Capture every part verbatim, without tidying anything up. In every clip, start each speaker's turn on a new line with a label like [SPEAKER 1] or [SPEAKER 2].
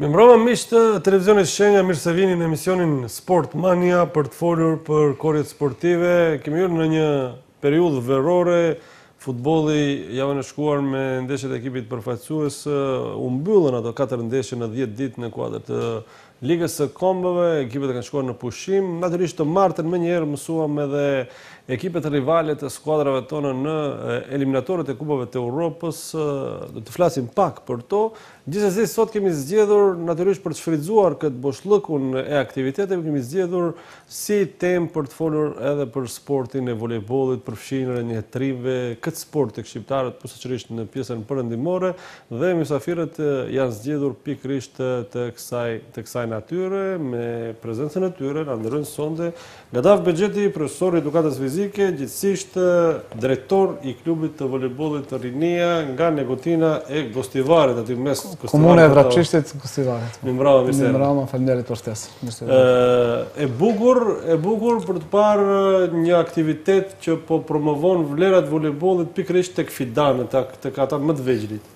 [SPEAKER 1] Në mbrëma miq të televizionit Shenja, mirë se vini në emisionin Sport Mania për të folur për korrjet sportive. Kemi hyrë në një periudhë verore. Futbolli javën e shkuar me ndeshjet e ekipit përfaqësues u mbyllën ato katër ndeshje në dhjetë ditë në kuadër të Ligës së Kombeve. Ekipet kanë shkuar në pushim. Natyrisht të martën menjëherë mësuam edhe ekipet rivale të skuadrave tona në eliminatorët e kupave të Europës. Do të flasim pak për to. Gjithsesi sot kemi zgjedhur natyrisht për të shfrytzuar këtë boshllëkun e aktiviteteve, kemi zgjedhur si temë për të folur edhe për sportin e voleybollit, për fshirjen e hetrimve, këtë sport tek shqiptarët, posaçërisht në pjesën perëndimore, dhe mysafirët janë zgjedhur pikërisht të kësaj të kësaj natyre, me prezencën e tyre na ndërrojnë sonte Gadaf Bexheti, profesor i edukatës fizike, gjithsesi drejtor i klubit të voleybollit të Rinia nga Negotina e Gostivaret, aty mes
[SPEAKER 2] Komune e Vraçishtit, Gostivaret.
[SPEAKER 1] Mirëmbrëma, mirë se erdhi.
[SPEAKER 2] Mirëmbrëma, faleminderit për ftesën.
[SPEAKER 1] E bukur, e bukur për të parë një aktivitet që po promovon vlerat e voleybollit pikërisht tek fidanët, tek ata më të vegjëlit.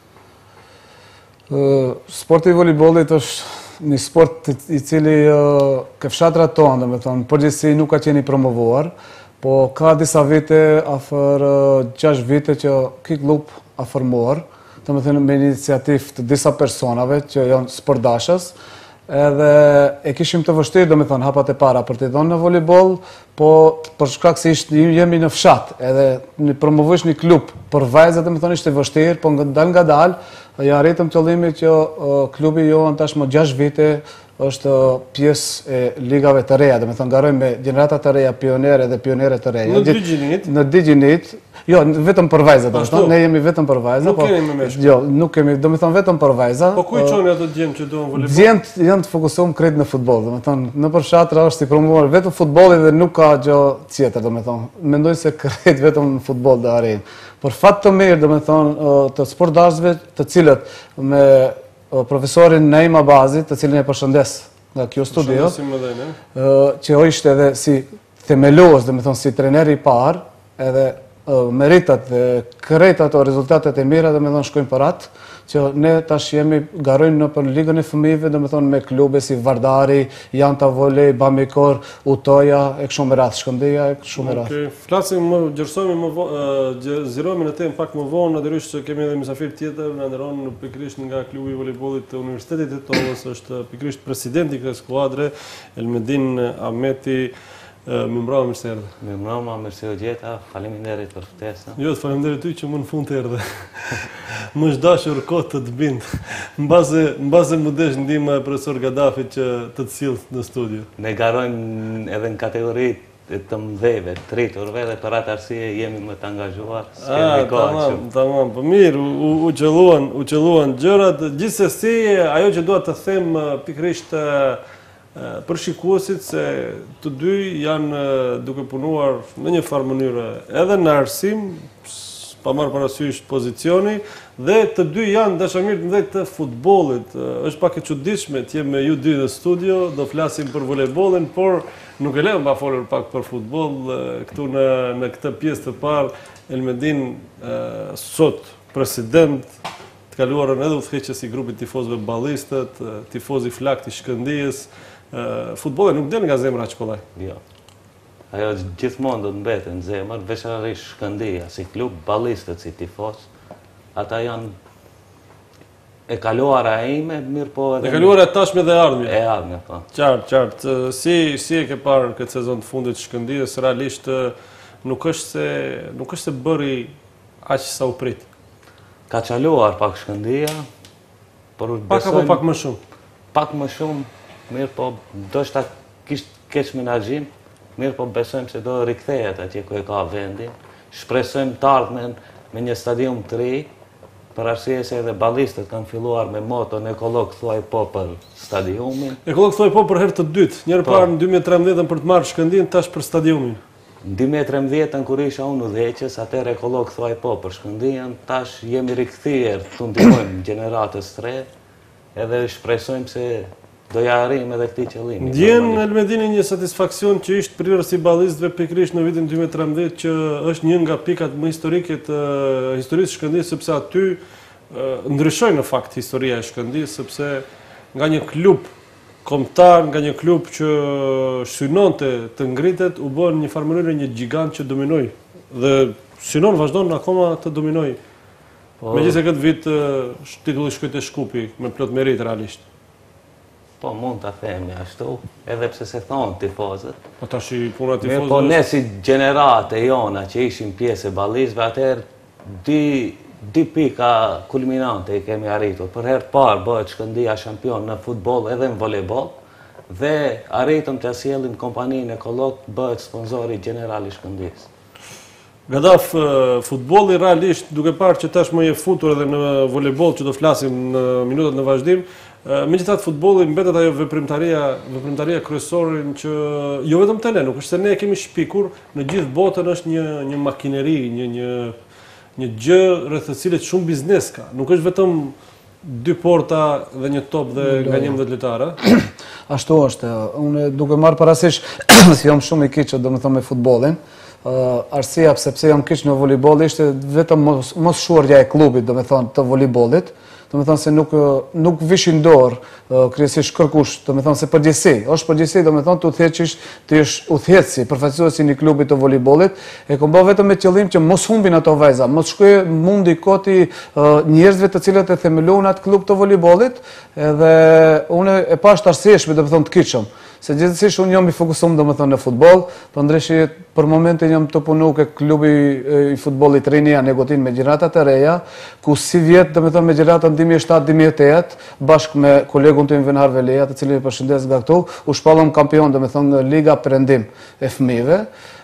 [SPEAKER 2] Sporti i voleybollit është një sport i cili ke fshatrat tonë, domethënë, përgjithësi nuk ka qenë i promovuar, po ka disa vite, afër gjashtë vite që ky klub a formuar, domethënë me iniciativë të disa personave që janë sportdashës, edhe e kishim të vështirë, domethënë, hapat e para për të dhënë në voleyboll, po për shkak se jemi në fshat, edhe në promovosh një klub për vajza, domethënë ishte vështirë, po dal ngadal ja arritëm qëllimin që klubi jonë tashmë gjashtë vite është pjesë e ligave të reja, domethënë garojmë me gjenerata të reja, pionere dhe pionere të reja.
[SPEAKER 1] Në Digjinit?
[SPEAKER 2] Në Digjinit, jo, vetëm për vajza, domethënë, ne jemi vetëm për vajza.
[SPEAKER 1] Nuk kemi me meshkuj?
[SPEAKER 2] Jo, nuk kemi, domethënë vetëm për vajza.
[SPEAKER 1] Po ku i çoni ato djemë që duan voleyboll?
[SPEAKER 2] Djemt janë të fokusuar krejt në futboll, domethënë, në përshatra është i promovuar vetëm futbolli dhe nuk ka gjë tjetër, domethënë. Mendoj se krejt vetëm në futboll do arrijnë. Për fat të mirë, domethënë, të sportdashëve, të cilët me profesorin Neima Bazi, të cilin e përshëndes nga kjo studio, që o ishte edhe si themelues, domethënë si trajneri i parë, edhe meritat dhe krejt ato rezultatet e mira domethënë shkojnë për atë, që ne tash jemi garojnë në për ligën e fëmijëve, domethënë me klube si Vardari, Janta Volej, Bamikor, Utoja, e kështu me radhë, Shkëndija, e kështu me radhë.
[SPEAKER 1] Flasim më gjerësohemi më vonë, zgjerohemi në temë pak më vonë, natyrisht që kemi edhe mysafir tjetër, na ndëron pikërisht nga klubi i voleybollit të Universitetit të Tolës, është pikërisht presidenti i kësaj skuadre, Elmedin Ahmeti. Mirëmbrëma, mirë se erdhe.
[SPEAKER 3] Mirëmbrëma, mirë se u gjeta, faleminderit për ftesën.
[SPEAKER 1] Jo, faleminderit ty që më në fund të erdhe. Më është dashur kohë të të bindë. Mbase më desh ndihma e profesor Gadafit që të të sillë në studio.
[SPEAKER 3] Ne garojmë edhe në kategoritë të mëdheve, të rriturve, dhe për atë arsye jemi më të angazhuar.
[SPEAKER 1] Ah, tamam, tamam, po mirë, u qelluan, u qelluan gjërat. Gjithsesi, ajo që dua të them pikërisht për shikuesit, se të dy janë duke punuar në një farë mënyrë edhe në arsim, pa marrë parasysh pozicioni, dhe të dy janë dashamirë të mëdhenj të futbollit. Është pak e çuditshme të jem me ju dy në studio, do flasim për voleybollin, por nuk e lëm pa folur pak për futboll këtu në në këtë pjesë të parë. Elmedin sot president, të kaluarën edhe udhëheqës i grupit tifozëve ballistët, tifoz i flakt i Shkëndijës. Futbolli nuk del nga zemra aq kollaj.
[SPEAKER 3] Jo. Ajo gjithmonë do të mbetet në zemër, veçanërisht Shkëndija, si klub, ballistët si tifoz, ata janë e kaluara ime, mirë po edhe...
[SPEAKER 1] E kaluara e tashme dhe ardhmja.
[SPEAKER 3] E ardhmja, po.
[SPEAKER 1] Qartë, qartë. Si, si e ke parë këtë sezon të fundit Shkëndijës, realisht nuk është se, nuk është se bëri aq sa u prit.
[SPEAKER 3] Ka qaluar pak Shkëndija, por besojmë...
[SPEAKER 1] Pak apo pak më shumë?
[SPEAKER 3] Pak më shumë, mirë po, do shta kishtë keq menaxhim, mirë po besojmë se do rikthehet atje ku e ka vendin. Shpresojmë të ardhmen me një stadium të ri, për arsye se edhe ballistët kanë filluar me moton ekolog thuaj po për stadiumin.
[SPEAKER 1] Ekolog thuaj po për herë të dytë, njërë parë në dy mijë e trembëdhjetë për të marrë Shkëndijën, tash për stadiumin.
[SPEAKER 3] Në dy mijë e trembëdhjetë kur isha unë udhëheqës, atëherë ekolog thuaj po për Shkëndijën, tash jemi rikthyer të ndihmojmë gjeneratës së re, edhe shpresojmë se do ja arrijmë edhe këtë qëllim.
[SPEAKER 1] Ndjen Elmedini një satisfaksion që ishte prirë si ballistëve pikërisht në vitin dy mijë e trembëdhjetë, që është një nga pikat më historike të historisë së Shkëndijës, sepse aty ndryshoi në fakt historia e Shkëndijës, sepse nga një klub kombëtar, nga një klub që synonte të ngritet, u bën një farë mënyrë një gjigant që dominoi dhe synon vazhdon akoma të dominoj. Megjithëse këtë vit titulli shkoi te Shkupi me plot merit realisht.
[SPEAKER 3] Po mund ta themi ashtu, edhe pse se thonë tifozët.
[SPEAKER 1] Po tash puna e tifozëve.
[SPEAKER 3] Po ne si gjenerate jona që ishim pjesë e ballizëve, atëherë dy dy pika kulminante i kemi arritur. Për herë të parë bëhet Shkëndija shampion në futboll edhe në volejboll dhe arritëm të sjellim kompaninë Ekolog bëhet sponzori gjeneral i Shkëndijës.
[SPEAKER 1] Gadaf, futbolli realisht, duke parë që tashmë je futur edhe në volejboll që do flasim në minutat në vazhdim, megjithatë futbolli mbetet ajo veprimtaria, veprimtaria kryesore që jo vetëm te ne, nuk është se ne e kemi shpikur, në gjithë botën është një një makineri, një një një gjë rreth të cilit shumë biznes ka. Nuk është vetëm dy porta dhe një top dhe nga njëmbëdhjetë lojtarë.
[SPEAKER 2] Ashtu është. Unë duke marrë parasysh se jam shumë i keq domethënë me futbollin. Arsia sepse jam keq në volejboll ishte vetëm mos, mos shuarja e klubit domethënë të volejbollit. Do me thonë se nuk, nuk vishin dorë kryesisht kërkush, do me thonë se përgjithsi. është përgjithsi, do me thonë të uthjeqish, të ish uthjetësi, përfaqësuesi një klubit të volejbollit, e kom bë vetëm me qëllim që mos humbin ato vajza, mos shkoj mundi koti njerëzve të cilët e themeluan atë klub të volejbollit, edhe unë e pash të arsyeshme, do me thonë të kiqëm. Se gjithësisht unë jam i fokusuar domethënë në futboll, po ndryshe për momentin jam të punu ke klubi i futbollit Rinia Negotin me gjirata të reja, ku si vjet domethënë me gjirata dy mijë e shtatë dy mijë e tetë bashkë me kolegun tim Venar Veleja, të cilin e përshëndes nga këtu, u shpallëm kampion domethënë në Liga Perëndim e fëmijëve.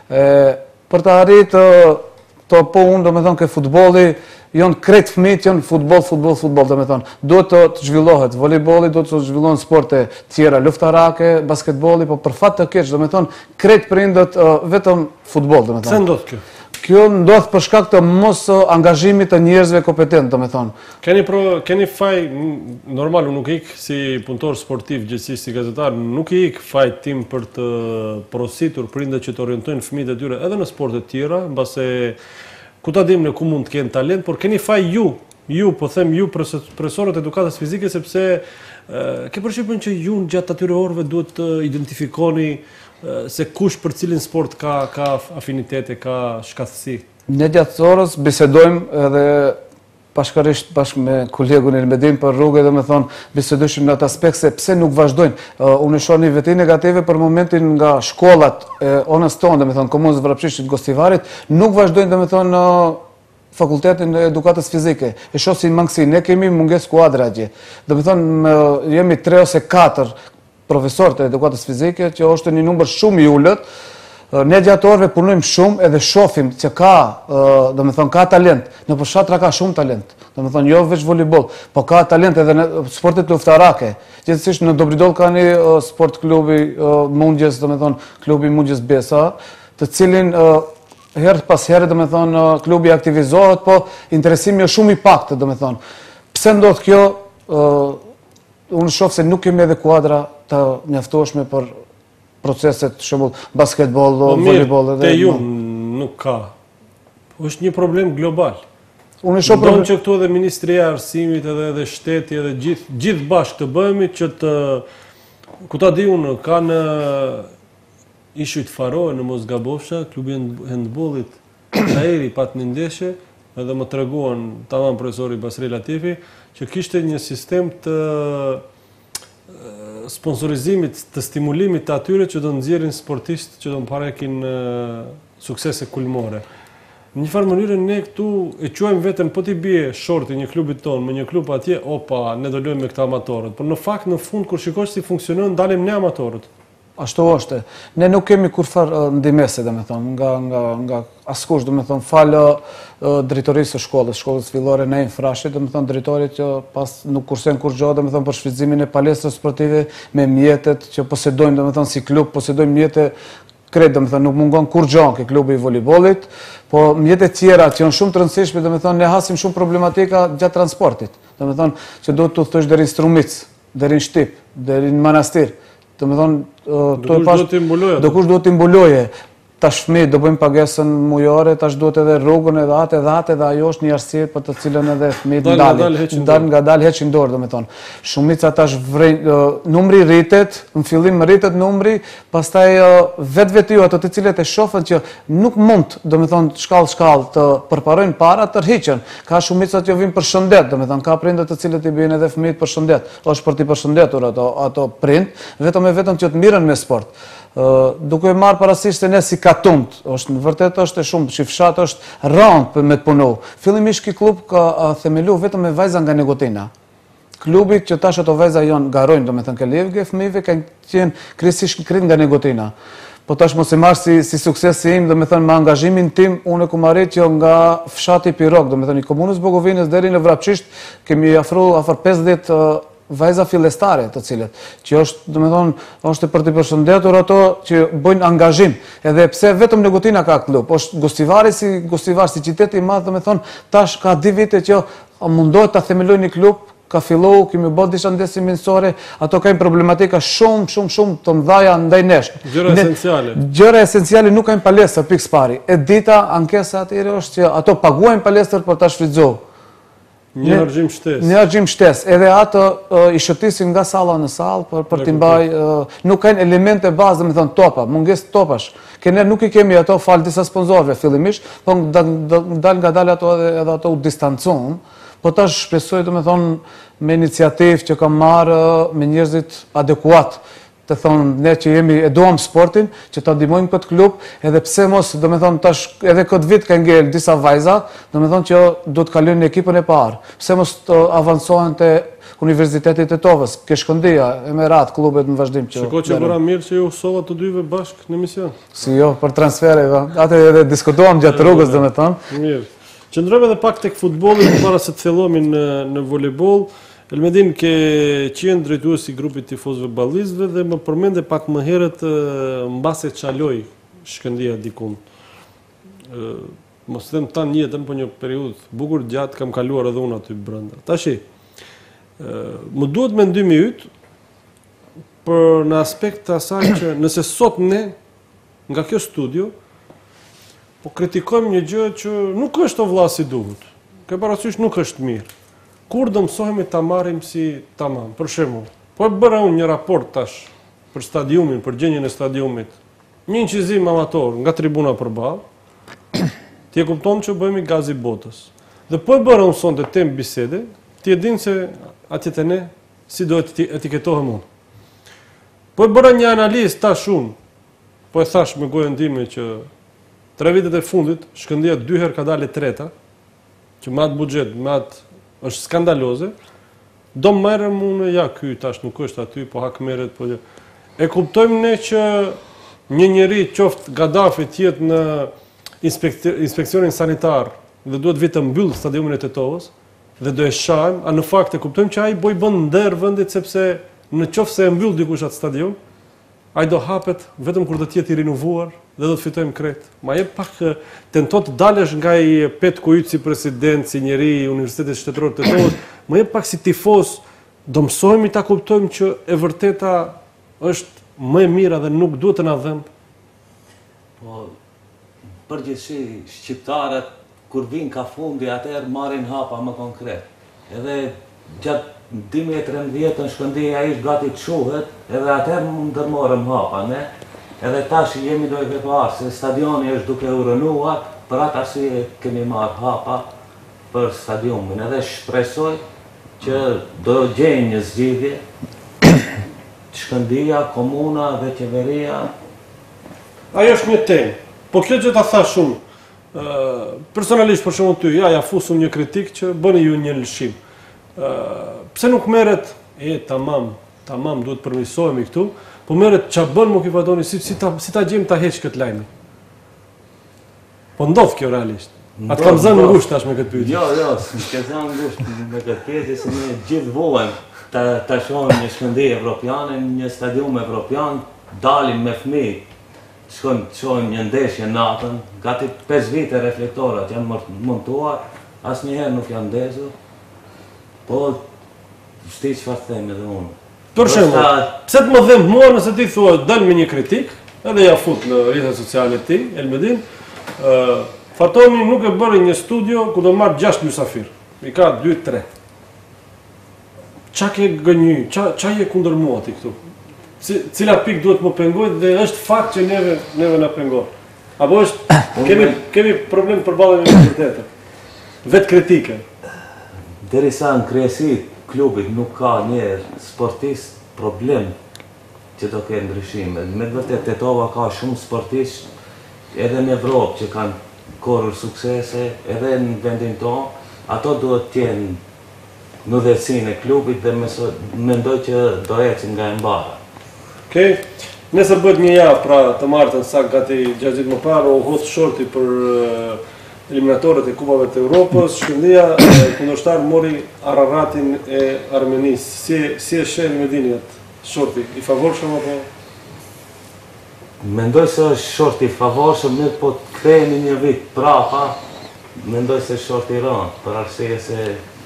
[SPEAKER 2] Për të arritë to po unë domethënë ke futbolli janë krejt fëmijët janë futboll, futboll, futboll, domethënë. Duhet të, të zhvillohet volejbolli, duhet të zhvillohen sporte tjera, luftarake, basketbolli, po për fat të keq, domethënë, krejt prindët uh, vetëm futboll, domethënë.
[SPEAKER 1] Pse ndodh kjo?
[SPEAKER 2] Kjo ndodh për shkak të mos angazhimit të njerëzve kompetent, domethënë.
[SPEAKER 1] Keni pro, keni faj normal, unë nuk ik si punëtor sportiv, gjithsesi si gazetar, nuk ik faj tim për të porositur prindët që të orientojnë fëmijët e tyre edhe në sporte të tjera, mbase ku ta dim në ku mund të kenë talent, por keni faj ju, ju, po them ju profesorët edukatës fizike, sepse uh, ke përshtypjen që ju në gjatë atyre orëve duhet të identifikoni uh, se kush për cilin sport ka, ka afinitete, ka shkathësi. Ne
[SPEAKER 2] gjatë orës bisedojmë edhe bashkërisht bashkë me kolegun Elmedin për rrugë dhe me thonë bisedojshim në atë aspekt se pse nuk vazhdojnë. Uh, unë shoh një veti negative për momentin nga shkollat e onës tonë, dhe me thonë komunës Vrapshishit Gostivarit, nuk vazhdojnë dhe me thonë uh, fakultetin e edukatës fizike. E shoh si mangësi, ne kemi munges kuadra atje. Dhe me thonë uh, jemi tre ose katër profesor të edukatës fizike, që është një numër shumë i ullët. Ne gjatë orëve punojmë shumë edhe shohim që ka, do me thonë, ka talent. Në përshatra ka shumë talent. Do me thonë, jo veç volejboll, po ka talent edhe në sportet luftarake. Gjithsesi në Dobridol ka një sport klubi Mundjes, do me thonë, klubi Mundjes Besa, të cilin herë pas herë, do me thonë, klubi aktivizohet, po interesimi është shumë i paktë, do me thonë. Pse ndodh kjo, unë shoh se nuk kemi edhe kuadra të mjaftueshme për proceset, shembull basketboll, volejboll edhe.
[SPEAKER 1] Te ju nuk ka. Është një problem global.
[SPEAKER 2] Unë shoh
[SPEAKER 1] problem që këtu edhe Ministria e Arsimit edhe edhe shteti edhe gjithë gjithë bashkë të bëhemi që të ku ta di unë kanë ishujt Faroe në Mosgabofsha, klubi handbollit Aeri pat në ndeshje, edhe më treguan tamam profesori Basri Latifi që kishte një sistem të sponsorizimit, të stimulimit të atyre që do nxjerrin sportistë që do mparekin suksese kulmore. Në një farë mënyrë ne këtu e quajmë veten po ti bie shorti një klubit ton me një klub atje, opa, ne do luajmë me këta amatorët. Por në fakt në fund kur shikosh si funksionon, dalim ne amatorët.
[SPEAKER 2] Ashtu është. Ne nuk kemi kurfar ndihmëse, domethënë, nga nga nga askush, domethënë, fal drejtorisë së shkollës, shkollës fillore në Infrashi, domethënë drejtorit që pas nuk kursen kur gjë, domethënë për shfrytëzimin e palestrës sportive me mjetet që posedojmë, domethënë si klub posedojmë mjete krejt, domethënë nuk mungon kur gjë ke klubi i volejbollit, po mjetet tjera që janë shumë të rëndësishme, domethënë ne hasim shumë problematika gjatë transportit. Domethënë që duhet të thosh deri në Strumic, deri në Shtip, deri në Manastir. Do me thonë, do kush duhet t'i mbuloje. tash fëmijët do bëjmë pagesën mujore, tash duhet edhe rrugën edhe atë edhe atë edhe ajo është një arsye për të cilën edhe fëmijët ndalin. Dal ngadalë heqin dorë, domethënë. Shumica tash vrejnë, numri rritet, në fillim rritet numri, pastaj vetveti ato të cilët e shohin që nuk mund, domethënë shkallë shkallë të përparojnë para të rhiqen. Ka shumica që vinë për shëndet, domethënë ka prindër të cilët i bëjnë edhe fëmijët për shëndet. Është për t'i përshëndetur ato ato prind, vetëm e vetëm që të mirën me sport. Uh, duke e marrë parasysh se ne si katumt, është në vërtet është e shumë, që fshat është rënd me të punu. Fillimisht ky klub ka uh, themelu vetëm me vajza nga Negotina. Klubi që tash ato vajza janë garojnë, domethënë ke levge fëmijëve kanë qenë kryesisht krit nga Negotina. Po tash mos e marr si si suksesi im, domethënë me angazhimin tim, unë kam arritur që nga fshati Pirog, domethënë i komunës Bogovinës deri në Vrapçisht, kemi afruar afër pesëdhjetë uh, vajza fillestare të cilët, që është, domethënë, është për të përshëndetur ato që bëjnë angazhim. Edhe pse vetëm Negotina ka klub, është Gostivari si Gostivar, si qytet i madh, domethënë, tash ka di vite që mundohet ta themelojë një klub, ka filluar, kemi bërë disa ndeshje miqësore, ato kanë problematika shumë, shumë, shumë të mëdha ndaj nesh.
[SPEAKER 1] Gjëra esenciale.
[SPEAKER 2] Gjëra esenciale nuk kanë palestër pikë pari. E dita ankesa atyre është që ato paguajnë palestër për ta shfrytzuar.
[SPEAKER 1] Një argjim shtesë.
[SPEAKER 2] Një argjim shtesë. Edhe ato uh, i shëtisin nga salla në sallë për, për t'i mbaj, uh, nuk kanë elemente bazë, domethënë topa, mungesë topash. Kene nuk i kemi ato fal disa sponsorëve fillimisht, po dal nga dal ato edhe, edhe ato u distancojnë. Po tash shpresoj domethënë me iniciativë që kam marrë uh, me njerëzit adekuat. Të thonë ne që jemi e duam sportin, që ta ndihmojmë këtë klub, edhe pse mos, domethënë tash edhe këtë vit kanë ngel disa vajza, domethënë që do të kalojnë në ekipën e parë. Pse mos të avancohen te Universiteti i Tetovës, ke Shkëndija, e me rat klubet në vazhdim që.
[SPEAKER 1] Shikoj që bëra mirë që ju sova të dyve bashkë në emision.
[SPEAKER 2] Si jo, për transfere, atë edhe diskutuam gjatë rrugës, domethënë.
[SPEAKER 1] Mirë. Qëndrojmë edhe pak tek futbolli para se të fillomi në në volejboll. Elmedin ke qenë drejtuesi i grupit tifozëve ballistëve dhe më përmende pak më herët mbase çaloj Shkëndija dikun. Mos them tan jetën, po një periudhë bukur gjatë kam kaluar edhe unë aty brenda. Tashi, më duhet mendimi yt për në aspekt të asaj që nëse sot ne nga kjo studio po kritikojmë një gjë që nuk është o vlla si duhet. Ke parasysh nuk është mirë. Kur do mësohemi ta marrim si tamam. Për shembull, po e bëra unë një raport tash për stadiumin, për gjendjen e stadiumit. Një incizim amator nga tribuna përballë. Ti e kupton që bëhemi gazi botës. Dhe po e bëra unë sonte tem bisede, ti e din se atje te ne si do të etiketohem unë. Po e bëra një analizë tash unë. Po e thash me gojën time që tre vitet e fundit Shkëndija dy herë ka dalë treta, që me atë buxhet, me atë është skandaloze, do merrem unë, ja, ky tash nuk është aty, po hak merret, po e kuptojmë ne që një njeri qoftë Gaddafi të jetë në inspekcionin sanitar dhe duhet vitë mbyll stadiumin e Tetovës dhe do e shajmë, a në fakt e kuptojmë që ai boj bën nder vendit sepse në qoftë se e mbyll dikush atë stadium, ai do hapet vetëm kur do të jetë i rinovuar dhe do të fitojmë kret. Ma jep pak tento të dalësh nga i petku yt si president, si njeri i Universitetit Shtetëror të Tetovës, ma jep pak si tifoz, do mësojmë ta kuptojmë që e vërteta është më e mira dhe nuk duhet të na dhëmb.
[SPEAKER 3] Po përgjithësi shqiptarët kur vinë ka fundi atëherë marrin hapa më konkret. Edhe gjatë dy mijë e tridhjetë Shkëndija ishte gati të shuhet, edhe atëherë mund të ndërmorëm hapa, ne. Edhe tash jemi duke parë se stadioni është duke u rënuar, për atë arsye kemi marrë hapa për stadiumin. Edhe shpresoj që do gjejnë një zgjidhje Shkëndija, komuna dhe qeveria.
[SPEAKER 1] Ajo është një temë. Po kjo që ta thash unë, personalisht për shembull ty, ja ja fusum një kritik që bëni ju një lëshim. Pse nuk merret, e tamam, tamam duhet përmirësohemi këtu, po merret ç'a bën më ky padoni si si ta si ta gjejmë ta heq këtë lajm. Po ndodh kjo realisht. Atë kam zënë ngushtë tash me këtë pyetje.
[SPEAKER 3] Jo, jo, s'ke zënë ngushtë me këtë pyetje, se ne gjithë vuajm ta ta shohim një Shkëndijë evropiane, një stadium evropian, dalim me fëmijë. Shkojmë të shohim një ndeshje natën, gati pesë vite reflektorat janë montuar, asnjëherë nuk janë ndezur. Po s'di çfarë them edhe unë.
[SPEAKER 1] Për shembull, pse të më dhem mua nëse ti thua dal me një kritik, edhe ja fut në rrjetet sociale të tij, Elmedin. Uh, Fatoni nuk e bëri një studio ku do marrë gjashtë mysafir. I ka dy tre. Qa ke gënjy, qa, qa je kundër mua ti këtu? Cila pik duhet më pengojt dhe është fakt që neve, neve na pengojt? Apo është, kemi, kemi problem përballje me realitetin. Vetë kritike.
[SPEAKER 3] Derisa në kryesi klubit nuk ka një sportist problem që do kenë ndryshime. Me të vërtet Tetova ka shumë sportist edhe në Evropë që kanë korrur suksese, edhe në vendin tonë, ato duhet t'jenë në udhëheqësinë e klubit dhe mendoj që do ecin nga e mbara.
[SPEAKER 1] Okej. Okay. Nëse bëhet një javë, pra të martën sa gati gjashtë ditë më parë, u hodh shorti për eliminatorët e kupave të Europës, Shkëndija kundërshtar mori Araratin e Armenisë. Si si e sheh Elmedini atë shorti? I favorshëm apo?
[SPEAKER 3] Mendoj se është shorti i favorshëm, ne po të kthehemi një vit prapa, mendoj se është shorti i rëndë, për arsye se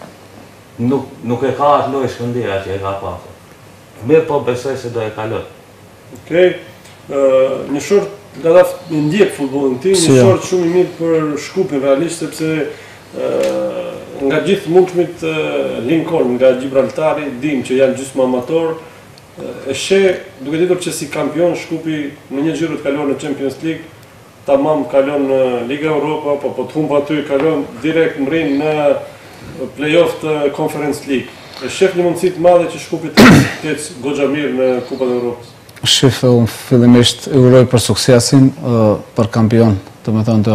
[SPEAKER 3] nuk nuk e ka atë lojë Shkëndija që e ka pasur. Mirë po besoj se do e kaloj.
[SPEAKER 1] Okej, uh, një short nga daf në ndjek futbollin tim, një short shumë i mirë për Shkupin realisht, sepse uh, nga gjithë mundshmit uh, Lincoln, nga Gibraltari, dim që janë gjysmë amator, uh, e sheh duke ditur që si kampion Shkupi në një xhiro të kalon në Champions League, tamam kalon në Liga Europa, po po të humb aty kalon direkt mrin në play-off të Conference League. E shef një mundësi të madhe që Shkupi të ketë goxha mirë në Kupat e Europës.
[SPEAKER 2] Shif, unë fillimisht e uroj për suksesin, për kampion, të me thonë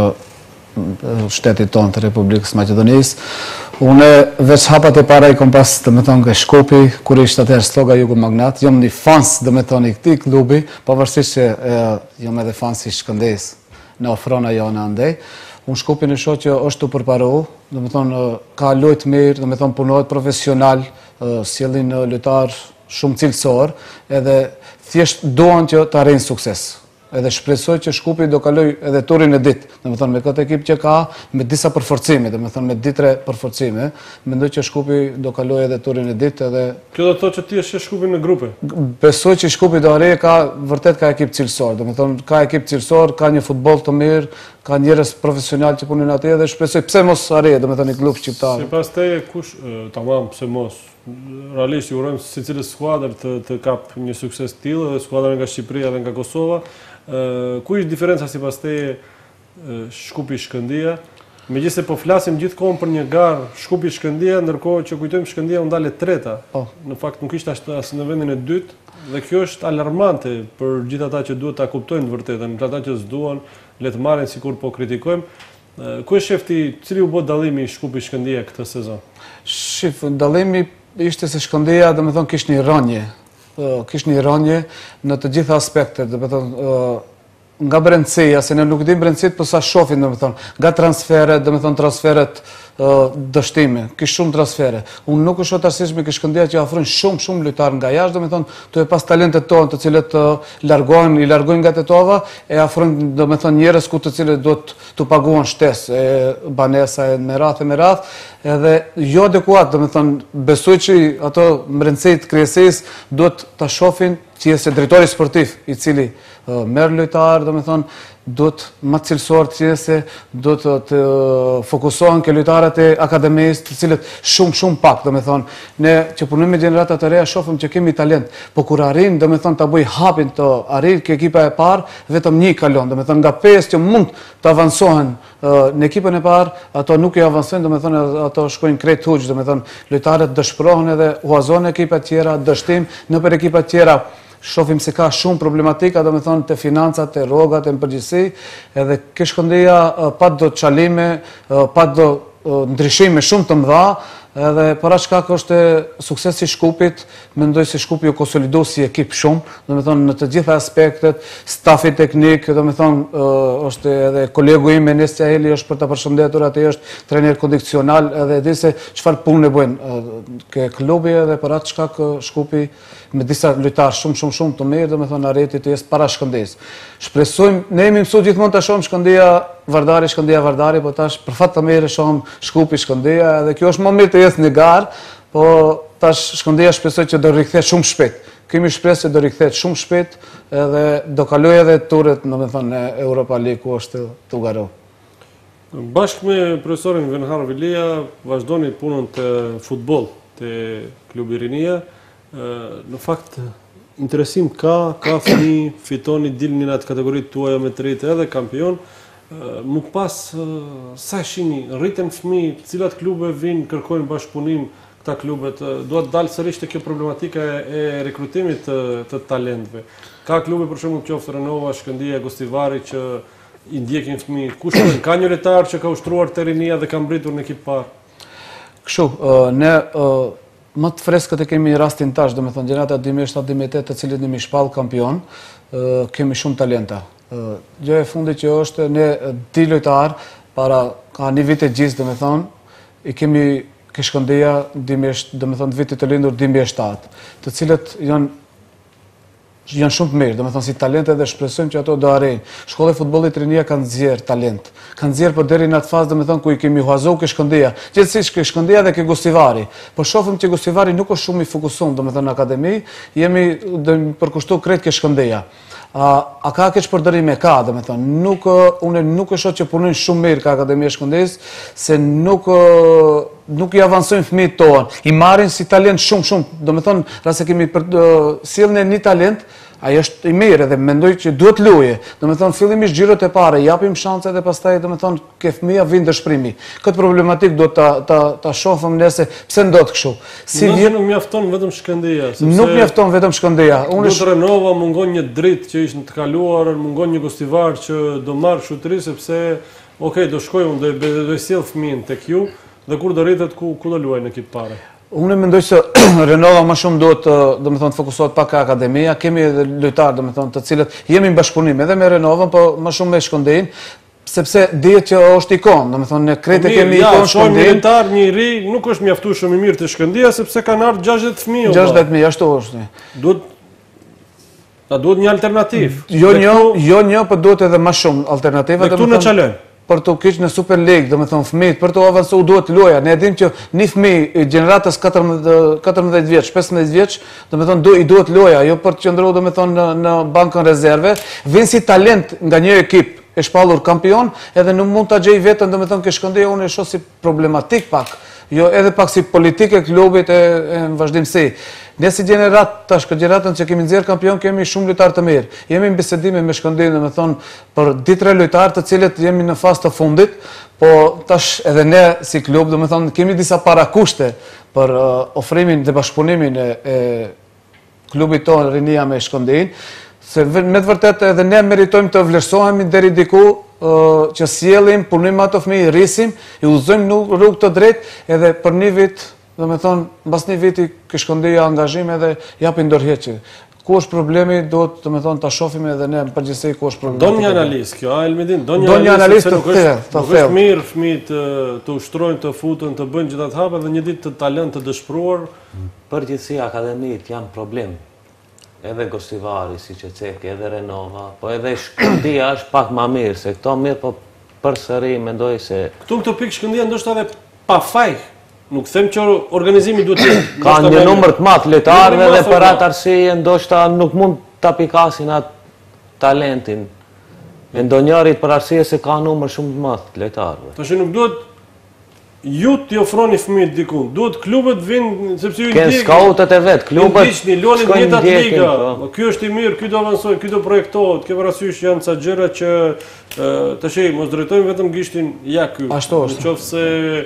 [SPEAKER 2] të shtetit tonë të Republikës Maqedonisë. Unë veç hapat e para i kom pas, të me thonë, nga Shkupi, kur ishtë atëherë sloga Jugo Magnat, jom një fans, të me thonë, i këti klubi, pavarësisht që jom edhe fans i Shkëndijës në ofrona jo në andej. Unë Shkupi në shoh që është të përparu, dhe me thonë, ka lojt mirë, dhe me thonë, punohet profesional, sjellin lojtar shumë cilësor, edhe thjesht duan që të arrijnë sukses. Edhe shpresoj që Shkupi do kaloj edhe turin e ditë, dhe me thonë me këtë ekip që ka, me disa përforcime, dhe me thonë me ditre përforcime, mendoj që Shkupi do kaloj edhe turin e ditë edhe...
[SPEAKER 1] Kjo do të thotë që ti e sheh Shkupin në grupe?
[SPEAKER 2] Besoj që Shkupi do arrijë, ka vërtet ka ekip cilësor, dhe me thonë ka ekip cilësor, ka një futboll të mirë, ka njerëz profesional që punin atje dhe shpresoj pse mos arrijë, dhe me thonë një klub shqiptar.
[SPEAKER 1] Sipas teje kush, tamam, pse mos? Realisht ju urojmë secilës skuadër të, të kap një sukses të tillë, dhe skuadra nga Shqipëria dhe nga Kosova. Uh, ku është diferenca sipas teje uh, Shkupi Shkëndija? Megjithëse po flasim gjithkohon për një garë Shkupi Shkëndija, ndërkohë që kujtojmë Shkëndija u ndale treta. Oh. Në fakt nuk ishte as në vendin e dytë, dhe kjo është alarmante për gjithë ata që duhet ta kuptojnë të vërtetën, për ata që s'duan, le të marrin sikur po kritikojmë. Uh, ku e shef ti, cili u bë dallimi i Shkupi Shkëndija këtë sezon?
[SPEAKER 2] Shif, dallimi ishte se Shkëndija, dhe me thonë, kishte një rënje. Kishte një rënje në të gjitha aspektet, dhe me thonë, nga brendësia, se ne nuk dim brendësit, për sa shofin, dhe me thonë, nga transferet, dhe me thonë, transferet dështime, kishte shumë transfere. Unë nuk është arsyeshme që Shkëndija që ofrojnë shumë shumë lojtarë nga jashtë, dhe me thonë, të e pas talentet tonë, të cilët largohen, i largojnë nga Tetova, e ofrojnë, dhe me thonë, njerëz ku të cilët duhet të paguhen shtesë, e banesa, e me radhë, e me radhë, edhe jo adekuat, dhe me thonë, besoj që ato brendësit kryesisë duhet të shofin që jesë drejtori sportiv, i cili merë lojtarë, dhe me thonë, duhet më cilësor të qese, duhet të fokusohen ke lojtarët e akademisë, të cilët shumë, shumë pak, dhe me thonë, ne që punojmë me gjeneratat të reja, shofim që kemi talent, po kur arrin, dhe me thonë, të buj hapin të arrin ke ekipa e parë, vetëm një kalon, dhe me thonë, nga pesë që mund të avansohen në ekipën e parë, ato nuk i avansojnë, dhe me thonë, ato shkojnë krejt huq, dhe me thonë, lojtarët dëshpërohen edhe huazon ekipa tjera, dështim në për ekipa tjera. Shofim se ka shumë problematika, dhe me thonë, të financat, të rogat, të në përgjithësi, edhe ke Shkëndija pat do qalime, pat do ndryshime shumë të mëdha, edhe para çka është suksesi Shkupit, mendoj se Shkupi u konsolidu si ekip shumë, dhe me thonë, në të gjitha aspektet, stafi teknik, dhe me thonë, është edhe kolegu im Enes Qaheli, është për të përshëndetur, atë është trajner kondicional, edhe di se çfarë punë bëjnë ke klubi, edhe për atë çka Shkupi me disa lojtarë shumë shumë shumë të mirë, dhe me thonë arriti të jesë para Shkëndijës. Shpresojmë, ne jemi mësuar gjithmonë ta shohim Shkëndija Vardari, Shkëndija Vardari, po tash për fat të mirë shohim Shkupi Shkëndija, edhe kjo është më mirë të jesë një garë, po tash Shkëndija shpresoj që do rikthehet shumë shpejt kemi shpresë që do rikthehet shumë shpejt edhe do kaloj edhe turet, domethënë në Europa League ku është Tugaro.
[SPEAKER 1] Bashkë me profesorin Venhar Vilia, vazhdoni punën të futboll të klubi Rinia. Në fakt, interesim ka, ka fëmijë, fitoni, dilni në atë kategoritë tuaja me të rritë edhe kampion. Më pas, sa shini, rriten fëmijë, cilat klube vinë, kërkojnë bashkëpunim, këta klubet, duhet dalë sërish të kjo problematika e rekrutimit të, të talentëve. Ka klube, për shembull, qoftë Renova, Shkëndija, Gostivari, që i ndjekin fëmijë. Kush ka një lojtar që ka ushtruar te Rinia dhe ka mbritur në ekip parë?
[SPEAKER 2] Kështu, ne më të freskët e kemi rastin tash, domethënë gjenata dy mijë e shtatë dy mijë e tetë, të cilët jemi shpall kampion, kemi shumë talenta. Gjë e fundit që është ne di lojtar para ka një vit e gjys, domethënë, i kemi ke Shkëndija, domethënë vitit të lindur dy mijë e shtatë, të cilët janë janë shumë të mirë, domethënë si talente dhe shpresojmë që ato do arrijnë. Shkolla e futbollit Rinia kanë nxjerr talent. Kanë nxjerr për deri në atë fazë domethënë ku i kemi huazu ke Shkëndija. Gjithsesi ke Shkëndija dhe ke Gostivari. Po shohim që Gostivari nuk është shumë i fokusuar domethënë në akademi, jemi përkushtuar krejt ke Shkëndija. A, a ka keq përdorime? Ka, domethënë, nuk unë nuk e shoh që punojnë shumë mirë ka Akademia e Shkëndijës, se nuk nuk i avansojnë fëmijët tonë. I marrin si talent shumë shumë, domethënë, rase kemi sjellën një talent, ai është i mirë dhe mendoj që duhet luajë. Domethënë fillimisht xhirot e parë japim shanse dhe pastaj domethënë ke fëmia vin dëshprimi. Këtë problematik do ta ta ta shohim nëse pse ndodh kështu.
[SPEAKER 1] Si vjen nuk mjafton vetëm Shkëndija, sepse
[SPEAKER 2] nuk mjafton vetëm Shkëndija.
[SPEAKER 1] Unë do Renova mungon një dritë që ishte në të kaluarën, mungon një Gostivar që do marr shutëri sepse okay, do shkojmë do do sjell fëmijën tek ju dhe kur do rritet ku ku do luajë në ekip parë.
[SPEAKER 2] Unë mendoj se Renova më shumë duhet domethënë të fokusohet pak ka akademia, kemi edhe lojtarë domethënë të cilët jemi në bashkëpunim edhe me Renovën, po më shumë me Shkëndijin, sepse dihet që është ikon, domethënë ne kretë kemi ikon Shkëndijin.
[SPEAKER 1] Një lojtar një i ri nuk është mjaftuar shumë i mirë te Shkëndija sepse kanë ardhur gjashtëdhjetë fëmijë.
[SPEAKER 2] gjashtëdhjetë mijë ashtu është.
[SPEAKER 1] Duhet ta duhet një alternativë.
[SPEAKER 2] Jo një, jo një, por duhet edhe më shumë alternativa
[SPEAKER 1] domethënë. Këtu në çalën.
[SPEAKER 2] Për të kish në Super League, domethënë fëmijët për të avancuar duhet luaja. Ne e dimë që një fëmijë gjeneratës katërmbëdhjetë vjeç, pesëmbëdhjetë vjeç, domethënë do i duhet luaja, jo për të qëndruar domethënë në, në bankën rezerve, vin si talent nga një ekip e shpallur kampion, edhe nuk mund ta gjej veten domethënë ke Shkëndija, unë e shoh si problematik pak. Jo edhe pak si politike e klubit e, e në vazhdimsi. Ne si gjenerat, tash këtë gjeneratën që kemi nxjerr kampion, kemi shumë lojtarë të mirë. Jemi në bisedime me Shkëndijën, domethënë për dy tre lojtarë të cilët jemi në fazë të fundit, po tash edhe ne si klub, domethënë kemi disa parakushte për uh, ofrimin dhe bashkëpunimin e, e klubit tonë Rinia me Shkëndijën, se me të vërtetë edhe ne meritojmë të vlerësohemi deri diku uh, që sjellim, punojmë ato fëmijë, rrisim, i udhëzojmë në rrugë të drejtë edhe për një vit, domethënë mbas një viti ke Shkëndija angazhim edhe japin dorëheqje. Ku është problemi, duhet domethënë ta shohim edhe ne në përgjithësi ku është problemi.
[SPEAKER 1] Do një analizë kjo, a Elmedin, do një
[SPEAKER 2] analizë të thellë,
[SPEAKER 1] të thellë. Mirë fëmijët të ushtrojnë, të futen, të bëjnë gjithë ato hapa dhe një ditë të talent të dëshpëruar.
[SPEAKER 3] Përgjithësi akademitë janë problem. Edhe Gostivari, si që cek, edhe Renova, po edhe Shkëndija është pak ma mirë, se këto mirë, po përsëri mendoj se...
[SPEAKER 1] Këtu në këtë pikë Shkëndija ndoshta edhe pa faj, nuk them që organizimi duhet të...
[SPEAKER 3] Ka një numër të madh lojtarëve dhe për atë arsye ndoshta nuk mund ta pikasin atë talentin. Me ndonjërit për arsye se ka numër shumë të madh lojtarëve.
[SPEAKER 1] Tash nuk duhet ju t'i ofroni fëmijët dikun, duhet klubet vinë, sepse ju i
[SPEAKER 3] ndjekni. Ken skautët e vet, klubet
[SPEAKER 1] shkojnë ndjekin liga. Ky është i mirë, ky do avansojë, ky do projektohet. Ke parasysh janë ca gjëra që tash mos drejtojmë vetëm gishtin ja ky.
[SPEAKER 2] Ashtu është.
[SPEAKER 1] Nëse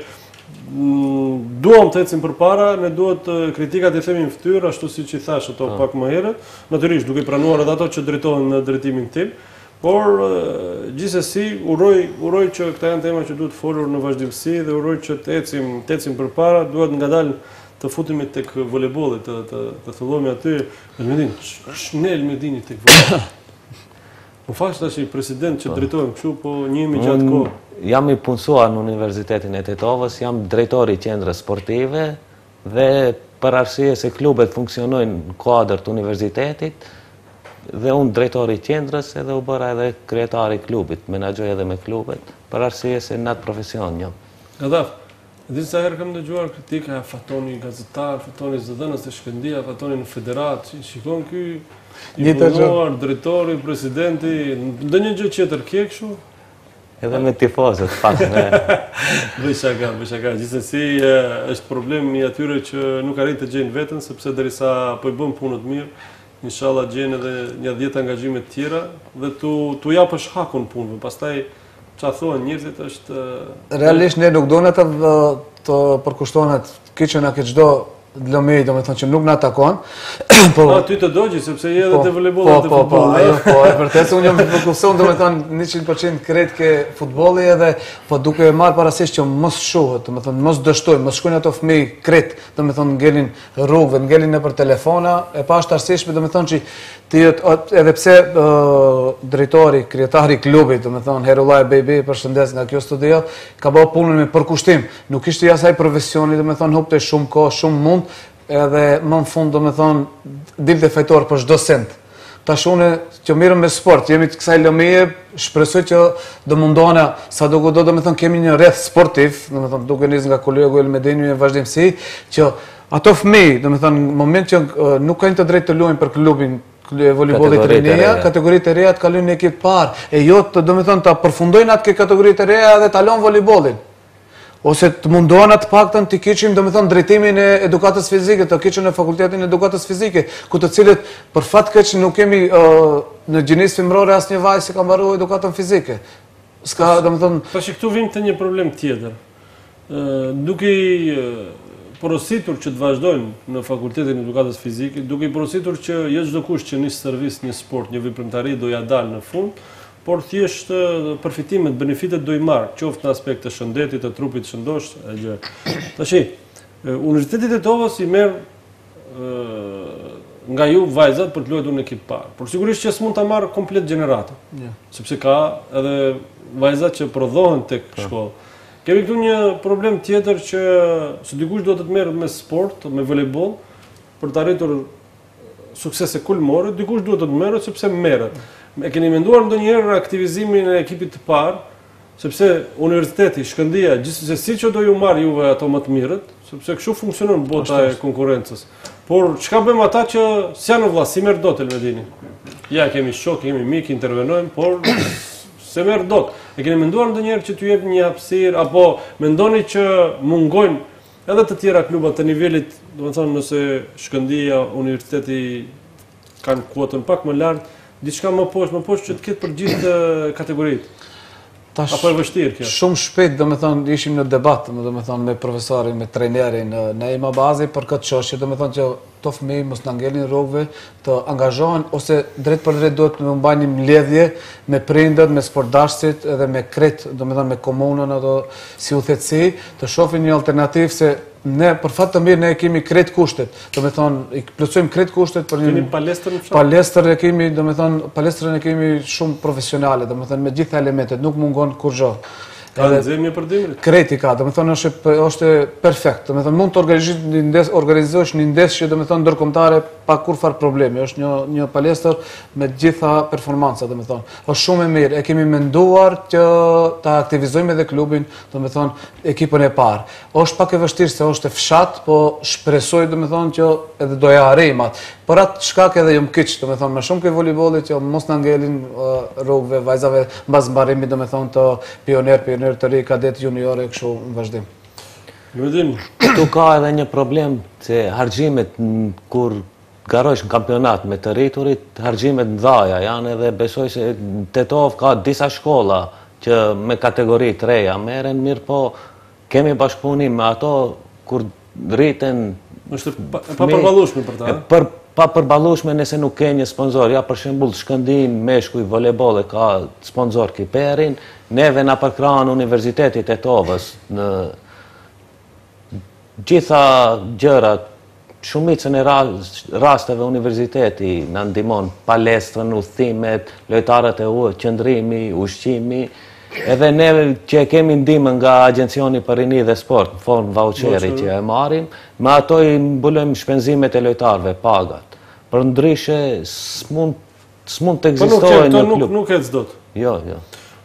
[SPEAKER 1] duam të ecim përpara, ne duhet kritikat i themi në fytyrë, ashtu siç i thash ato pak më herët, natyrisht duke pranuar edhe ato që drejtohen në drejtimin tim. Por gjithsesi uroj uroj që këta janë tema që duhet folur në vazhdimsi dhe uroj që të ecim të ecim përpara, duhet ngadalë të futemi tek voleybolli, të të të thellojmë aty Elmedin, ne Elmedini tek voleybolli. Po fash tash i president që drejtojmë kështu, po njëmi gjatë kohë.
[SPEAKER 3] Jam i punësuar në Universitetin e Tetovës, jam drejtori i qendrës sportive dhe për arsye se klubet funksionojnë në kuadër të universitetit, dhe unë drejtori i qendrës edhe u bëra edhe kryetari i klubit, menaxhoj edhe me klubet, për arsye se në atë profesion jam.
[SPEAKER 1] Gadaf, Dhe sa herë kam dëgjuar kritika, fatoni gazetar, fatoni zëdhënës të Shkëndia, fatoni në federat, shikon ky i punuar, drejtori, presidenti, ndonjë gjë tjetër ke kështu?
[SPEAKER 3] Edhe me tifozët, pak me...
[SPEAKER 1] Bëj shaka, bëj shaka. Gjithsesi është problem i atyre që nuk arrin të gjejnë veten, sepse derisa po i bën punët mirë, inshallah gjejnë edhe një dhjetë angazhime të tjera dhe tu tu japësh hakun punëve. Pastaj çfarë thonë njerëzit është
[SPEAKER 2] realisht ne nuk donë të të përkushtohet kiçën a ke çdo lëmej, do me thonë që nuk na takon.
[SPEAKER 1] Po ty të dogji sepse je edhe te voleybolli dhe
[SPEAKER 2] futbolli. Po,
[SPEAKER 1] futbolli.
[SPEAKER 2] po, po, e vërtet unë jam fokusuar, do me thonë njëqind përqind krejt ke futbolli edhe po duke marr parasysh që mos shohet, do me thonë mos dështojnë, mos shkojnë ato fëmijë krejt, do me thonë ngelin rrugëve, ngelin nëpër telefona, e pashtarësishme, do me thonë që ti edhe pse drejtori, kryetari i klubit, do me thonë Herullaj Bejbi, përshëndes nga kjo studio, ka bërë punën me përkushtim, nuk ishte asaj profesioni, do me thonë hupte shumë kohë, shumë mund, edhe më në fund do me thonë dilte fajtor për çdo sent. Tash unë që mirëm me sport, jemi të kësaj lëmije, shpresoj që do mundona sa do do do me thonë kemi një rreth sportiv, do me thonë duke nis nga kolegu Elmedini në vazhdimsi, që ato fëmijë, do me thonë në moment që nuk kanë të drejtë të luajnë për klubin voleybollit të Rinia, kategoritë e reja të kalojnë në ekip parë, e jo të do me thonë ta përfundojnë atë kategoritë e reja dhe ta lënë voleybollin. Ose të mundohen atë paktën të kiqim, do me thonë, drejtimin e edukatës fizike, të kiqim në fakultetin e edukatës fizike, ku të cilët për fat keq nuk kemi në gjinisë femërore asnjë vajzë që ka mbaruar edukatën fizike. Ska, do me thonë...
[SPEAKER 1] Tash këtu vim të një problem tjetër. Duke i porositur që të vazhdojnë në fakultetin e edukatës fizike, duke i porositur që jo çdo kush që nis servis, një sport, një veprimtari do ja dalë në fund, por thjesht përfitimet, benefitet do i marë, qoftë në aspekt të shëndetit, të trupit shëndosh, e gjë. Tashi, Universiteti i Tetovës i merr nga ju vajzat për të luajtur në ekip parë. Por sigurisht që s'mund ta marrë komplet gjeneratën, sepse ka edhe vajzat që prodhohen tek shkolla. Kemi këtu një problem tjetër që se dikush do të të merret me sport, me voleyboll, për të arritur suksese kulmore, dikush duhet të të merret sepse merret. E keni menduar ndonjëherë aktivizimin e ekipit të parë, sepse Universiteti Shkëndia, gjithsesi siç do ju marr juve ato më të mirët, sepse kështu funksionon bota e konkurrencës. Por çka bëjmë ata që s'janë vëlla, si merr dot Elmedini? Ja kemi shok, kemi mik, intervenojmë, por se merr dot. E keni menduar ndonjëherë që t'ju jep një hapësirë apo mendoni që mungojnë edhe të tjera klubat të nivelit, do të thonë nëse Shkëndia, Universiteti kanë kuotën pak më lartë, diçka më poshtë, më poshtë që të ketë për gjithë kategoritë. Apo e vështirë kjo?
[SPEAKER 2] Shumë shpejt, do me thonë, ishim në debat, do me thonë, me profesorin, me trejnerin, në ima bazi për këtë çështje, do me thonë që to fëmijë mos na ngelin rrugëve, të angazhohen ose drejt për drejt duhet të mbajnë mbledhje me prindërt, me sportdashësit edhe me kret, do me thonë me komunën ato si udhëtësi, të shohin një alternativë se ne për fat të mirë ne kemi krejt kushtet, do me thonë i plotësojmë krejt kushtet për një
[SPEAKER 1] palestër në fshat.
[SPEAKER 2] Palestër e kemi, do me thonë palestrën e kemi shumë profesionale, do me thonë me gjitha elementet, nuk mungon kur gjë.
[SPEAKER 1] Ka nxemje për dimrit?
[SPEAKER 2] Kreti ka, do me thonë është është perfekt, do me thonë mund të organizosh një ndes, organizosh një ndeshje, do me thonë ndërkombëtare pa kur far problemi, është një një palestër me gjitha performanca, do me thonë. Është shumë e mirë, e kemi menduar që ta aktivizojmë edhe klubin, do me thonë ekipën e parë. Është pak e vështirë se është e fshat, po shpresoj do me thonë që edhe do ja arrijmë atë. Për atë shkak edhe jam keq, do me thonë, më shumë ke voleybollit që mos na ngelin rrugëve vajzave mbas mbarimit, do me thonë të pioner, pioner të ri, kadet juniore kështu në vazhdim.
[SPEAKER 1] Elmedini,
[SPEAKER 3] Tu ka edhe një problem se harxhimet kur garosh në kampionat me të rriturit, harxhimet ndhaja janë edhe besoj se Tetov ka disa shkolla që me kategori të reja merren, mirë po kemi bashkëpunim me ato kur rriten
[SPEAKER 1] është pa përballueshme për ta.
[SPEAKER 3] Për pa përballueshme nëse nuk ke një sponsor, ja për shembull Shkëndin, Meshkuj, voleyboll e ka sponsor Kiperin, neve na përkrahen Universiteti i Tetovës në gjitha gjërat, shumicën e rasteve universiteti na ndihmon, palestrën, udhëtimet, lojtarët e u, qëndrimi, ushqimi, edhe ne që kemi ndihmën nga Agjencioni për Rini dhe Sport, në formë vauçeri që e marrim, me ato i mbulojmë shpenzimet e lojtarëve, pagat. Për ndryshe s'mund s'mund të ekzistojë në klub.
[SPEAKER 1] Nuk ec dot.
[SPEAKER 3] Jo, jo.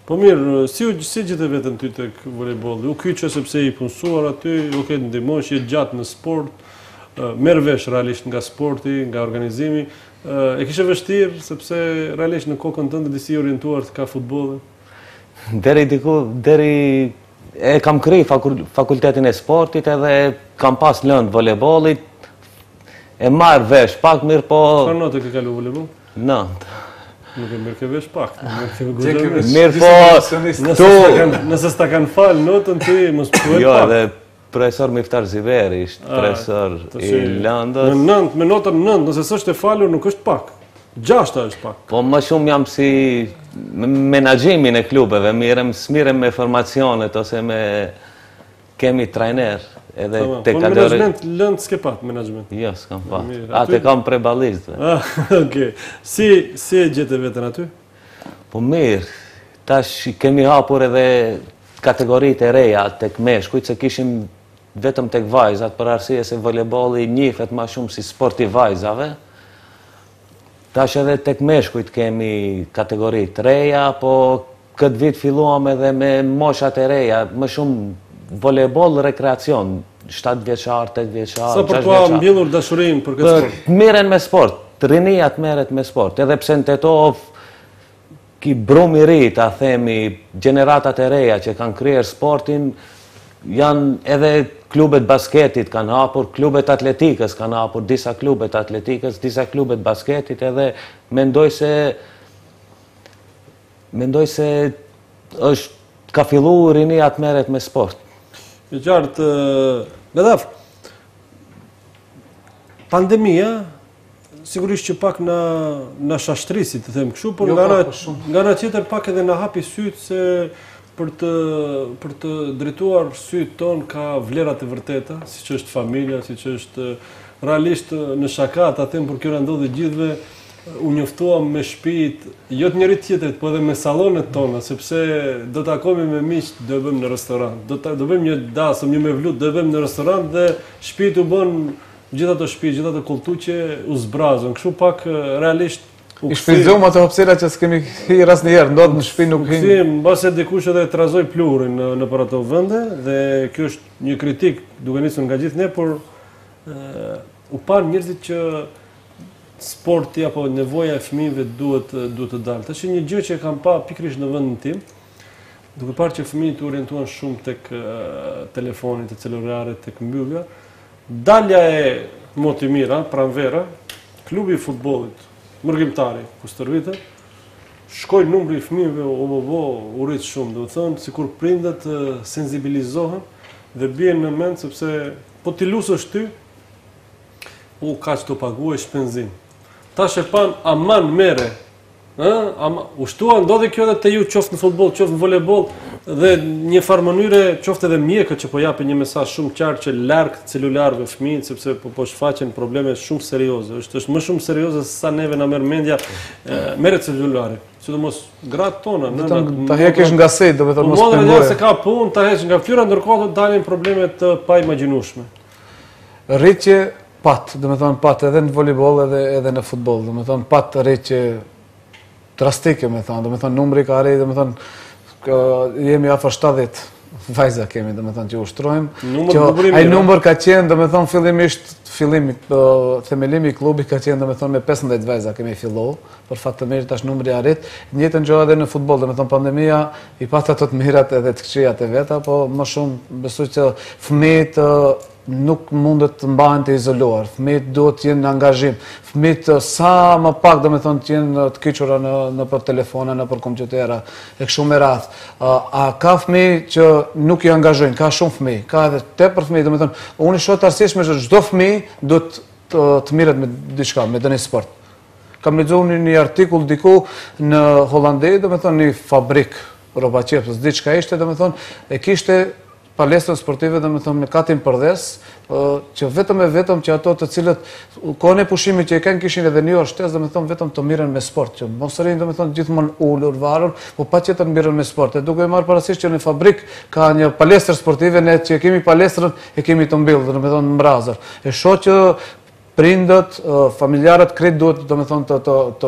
[SPEAKER 1] Po mirë, si u si gjithë vetën ty tek volejbolli? U kyçe sepse i punësuar aty, u ke ndihmosh, je gjatë në sport, merr vesh realisht nga sporti, nga organizimi. E kishe vështirë sepse realisht në kokën tënde disi orientuar ka futbolli?
[SPEAKER 3] Deri diku, deri e kam kry fakultetin e sportit edhe kam pas lënë volejbollit. E marr vesh pak mirë, po...
[SPEAKER 1] Çfarë note ke kalu volejboll?
[SPEAKER 3] Nëntë.
[SPEAKER 1] Nuk e mirë ke vesh pak.
[SPEAKER 3] Mirë, po...
[SPEAKER 1] Nëse s'ta kanë falë notën, ti mos thuhet
[SPEAKER 3] Jo,
[SPEAKER 1] pak.
[SPEAKER 3] edhe profesor Miftar Ziveri ishte profesor i Lëndës.
[SPEAKER 1] Me nënt, me notën nënt, nëse s'është e falur, nuk është pak. Gjashta është pak.
[SPEAKER 3] Po më shumë jam si menaxhimin e klubeve, mirem, smirem me formacionet ose me kemi trajner. Edhe te
[SPEAKER 1] po menaxhment lënd s'ke pat menaxhment.
[SPEAKER 3] Jo, s'kam pat. Atë kam pre ballistëve.
[SPEAKER 1] Ah, okay. Si si e gjete veten aty?
[SPEAKER 3] Po mirë. Tash kemi hapur edhe kategoritë e reja tek meshkujt, se kishim vetëm tek vajzat për arsye se volejbolli njihet më shumë si sport i vajzave. Tash edhe tek meshkujt kemi kategoritë të reja, po këtë vit filluam edhe me moshat e reja, më shumë volejboll rekreacion, shtatë vjeçar, tetë vjeçar,
[SPEAKER 1] Sa për tua mbyllur dashurinë për këtë sport?
[SPEAKER 3] Miren me sport, rinia të merret me sport, edhe pse në Tetov ki brum i ri, ta themi, gjeneratat e reja që kanë kryer sportin, janë edhe klubet basketit kanë hapur, klubet atletikës kanë hapur, disa klubet atletikës, disa klubet basketit, edhe mendoj se mendoj se është ka fillu rinia të merret me sport.
[SPEAKER 1] Në qartë, Gadaf, pandemia, sigurisht që pak na na shashtrisi, të them kështu, por nga ana nga ana tjetër pak edhe na hapi syt se për të për të drejtuar syt ton ka vlerat e vërteta, siç është familja, siç është realisht në shakat, atë për kjo na ndodhi gjithëve. U njoftuam me shtëpit, jo të njëri tjetrit, po edhe me sallonet tona, sepse do takohemi me miq, do e bëjmë në restoran. Do ta do bëjmë një dasëm, një mevlut, do e bëjmë në restoran dhe shtëpit u bën gjithë ato shtëpi, gjithë ato kulltuqe u zbrazën. Kështu pak realisht
[SPEAKER 2] I shfrytëzojmë ato hapësira që s'kemi hyrë asnjëherë, ndodh në shtëpi nuk hin.
[SPEAKER 1] Kthim, mbase dikush edhe trazoi pluhurin në në për ato vende dhe kjo është një kritik duke nisur nga gjithë ne, por u pan njerëzit që sporti apo nevoja e fëmijëve duhet duhet të dalë. Tash një gjë që kam pa pikërisht në vendin tim, duke parë që fëmijët u orientuan shumë tek telefoni, tek celularet, tek mbyllja, dalja e Motimira, pranvera, klubi i futbollit, mërgjimtari, Kustërvite, shkoi numri i fëmijëve o bo u rrit shumë, do të thonë sikur prindët sensibilizohen dhe bien në mend sepse po ti lusësh ty, u kaq të paguaj shpenzim. Tash e pan aman mere. Ë, ama ushtuan ndodhi kjo edhe te ju, qoftë në futboll, qoftë në volejboll, dhe një farë mënyre qoftë edhe mjekët që po japin një mesazh shumë qartë që larg celularëve fëmijët, sepse po po shfaqen probleme shumë serioze. Është është më shumë serioze se sa neve na merr mendja merret celulari. Sidomos gratë tona,
[SPEAKER 2] nëna. Ta heqësh nga sej, do të thotë mos
[SPEAKER 1] pengoje. Po se ka punë, ta heq nga fytyra, ndërkohë do dalin probleme të paimagjinueshme.
[SPEAKER 2] Rritje pat, do të thonë pat edhe në volejboll edhe edhe në futboll, do të thonë pat rritje drastike, më thonë, do të thonë numri ka rritë, do të thonë jemi afër shtatëdhjetë vajza kemi, do të thonë që ushtrojmë. Që ai numër ka qenë, do të thonë fillimisht fillimi themelimi i klubit ka qenë, do të thonë me pesëmbëdhjetë vajza kemi filluar, për fat të mirë tash numri arrit. Njëjtën gjë edhe në futboll, do të thonë pandemia i pat ato të mirat edhe të këqijat e veta, po më shumë besoj që fëmijët nuk mundet të mbahen të izoluar. Fëmijët duhet të jenë në angazhim. Fëmijët sa më pak do të thonë të jenë të kyçura në në për telefona, në për kompjutera e kështu me radh. A ka fëmijë që nuk i angazhojnë? Ka shumë fëmijë. Ka edhe tepër fëmijë, do të thonë, unë shoh të arsyeshme se çdo fëmijë duhet të, të mirret me diçka, me dënë sport. Kam lexuar një artikull diku në Holandi, do të thonë një fabrik rroba qepës, diçka ishte, do të thonë, e kishte palestrën sportive, dhe me thonë, me katin përdhes, që vetëm e vetëm që ato të cilët kohën e pushimit që e kanë kishin edhe një orë shtesë, dhe me thonë, vetëm të miren me sport, që mos rrinë, dhe me thonë, gjithmonë ullur, varur, po pa që të miren me sport. E duke e marë parasysh që në fabrik ka një palestër sportive, ne që kemi palestrën, e kemi të mbilë, dhe me thonë, mrazër. E shoh që prindët, familjarët, kretë duhet, dhe me thonë, të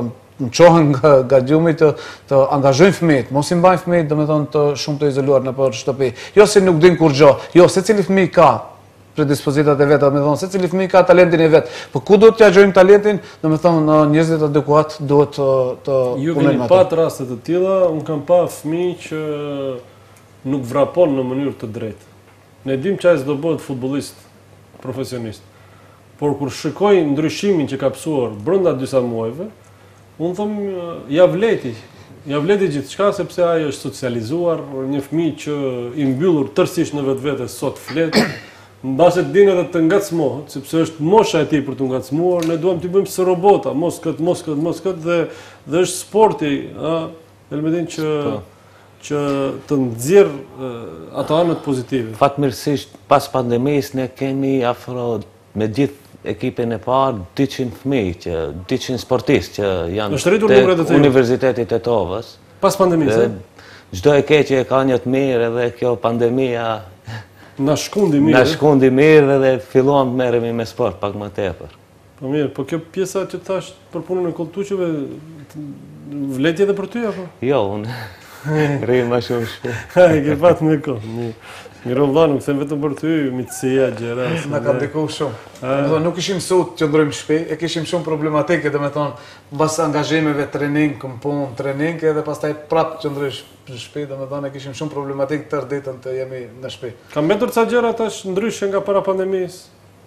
[SPEAKER 2] në qohen nga gjumi të angazhojnë fëmijët, mos i mbajnë fëmijët, do me thonë të shumë të izoluar në për shtëpi. Jo se nuk din kur gjo, jo, se cili fëmij ka predispozitat e vetë, do me thonë, se cili fëmij ka talentin e vetë. Po ku do t'ja gjojmë talentin, do me thonë, njerëzit adekuat duhet të
[SPEAKER 1] ju keni pat rastet të tilla, unë kam pa fëmijë që nuk vrapon në mënyrë të drejtë. Ne dim që ai s'do bëhet futbollist profesionist. Por kur shikoj ndryshimin që ka pësuar brenda disa muajve, unë thëm, ja vleti, ja vleti gjithçka sepse ai është socializuar, një fëmijë që i mbyllur tërësisht në vetvete sot flet, mbase din edhe të ngacmohet, sepse është mosha e tij për të ngacmuar, ne duam t'i bëjmë së robota, mos kët, mos kët, mos kët dhe dhe është sporti, ë, Elmedin që që të nxjerr ato anët pozitive.
[SPEAKER 3] Fatmirësisht pas pandemisë ne kemi afro me gjithë ekipin e parë dyqind fëmijë, që dyqind sportistë që janë te Universiteti Tetovës.
[SPEAKER 1] Pas pandemisë.
[SPEAKER 3] Çdo e keqje e ka një të mirë edhe kjo pandemia
[SPEAKER 1] na shkundi mirë.
[SPEAKER 3] Na shkundi mirë dhe filluam të merremi me sport pak më tepër.
[SPEAKER 1] Po mirë, po kjo pjesa që thash për punën e kolltuçeve vlet edhe për ty apo?
[SPEAKER 3] Jo, unë rrim më shumë shpejt.
[SPEAKER 1] Ha, ke pat me kohë. Mirë vëlla, nuk them vetëm për ty, mitësia, gjëra.
[SPEAKER 2] Na ka ndikuar shumë. Do nuk kishim mësuar të qëndrojmë shtëpi, e kishim shumë problematike, domethënë, mbas angazhimeve trening, punë, trening, edhe pastaj prapë qëndrojsh në shtëpi, domethënë e kishim shumë problematik tërë ditën të jemi në shtëpi.
[SPEAKER 1] Ka mbetur ca gjëra tash ndryshe nga para pandemisë?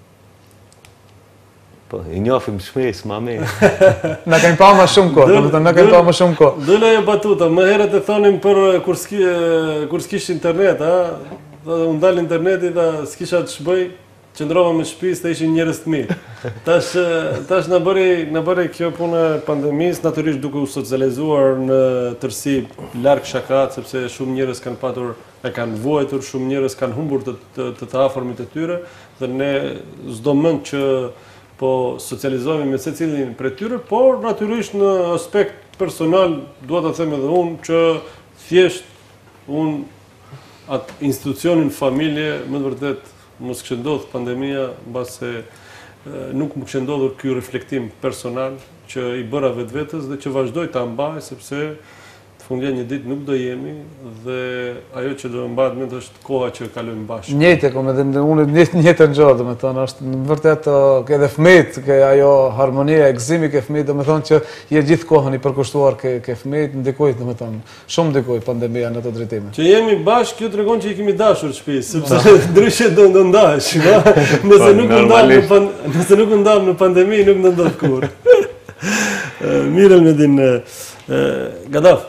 [SPEAKER 3] Po, i njofim shpejt, ma mirë.
[SPEAKER 2] Na kemi pa më shumë kohë, domethënë na kemi pa më shumë kohë.
[SPEAKER 1] Dole ajo batuta, më herët e thonim për kur s'ki kur s'kish internet, a? Unë dalë interneti dhe s'kisha të shbëj, qëndrova me shtëpi, se ishin njerëz të mirë. Tash tash na bëri na bëri kjo punë e pandemisë, natyrisht duke u socializuar në tërësi larg shakat, sepse shumë njerëz kanë patur e kanë vuajtur, shumë njerëz kanë humbur të të, të, të afërmit e tyre dhe ne s'do mend që po socializohemi me secilin prej tyre, por natyrisht në aspekt personal dua ta them edhe unë që thjesht unë atë institucionin familje, më të vërtet mos kishte ndodhur pandemia, mbase nuk më kishte ndodhur ky reflektim personal që i bëra vetvetes dhe që vazhdoj ta mbaj sepse të fundja një ditë nuk do jemi dhe ajo që do mbahet mend është koha që kalojmë bashkë.
[SPEAKER 2] Njëjtë kom edhe unë njëjtë njëjtën gjë, domethënë është në vërtet ke edhe fëmijët, ke ajo harmonia e gëzimit ke fëmijët, domethënë që je gjithë kohën i përkushtuar ke ke fëmijët, ndikoi domethënë shumë ndikoi pandemia në ato drejtime.
[SPEAKER 1] Që jemi bashkë, kjo tregon që i kemi dashur shtëpi, sepse ndryshe do do ndahesh, nëse nuk u ndam në nëse nuk u ndam në pandemi, nuk do ndodh kurrë. Mirë Elmedin, Gadaf.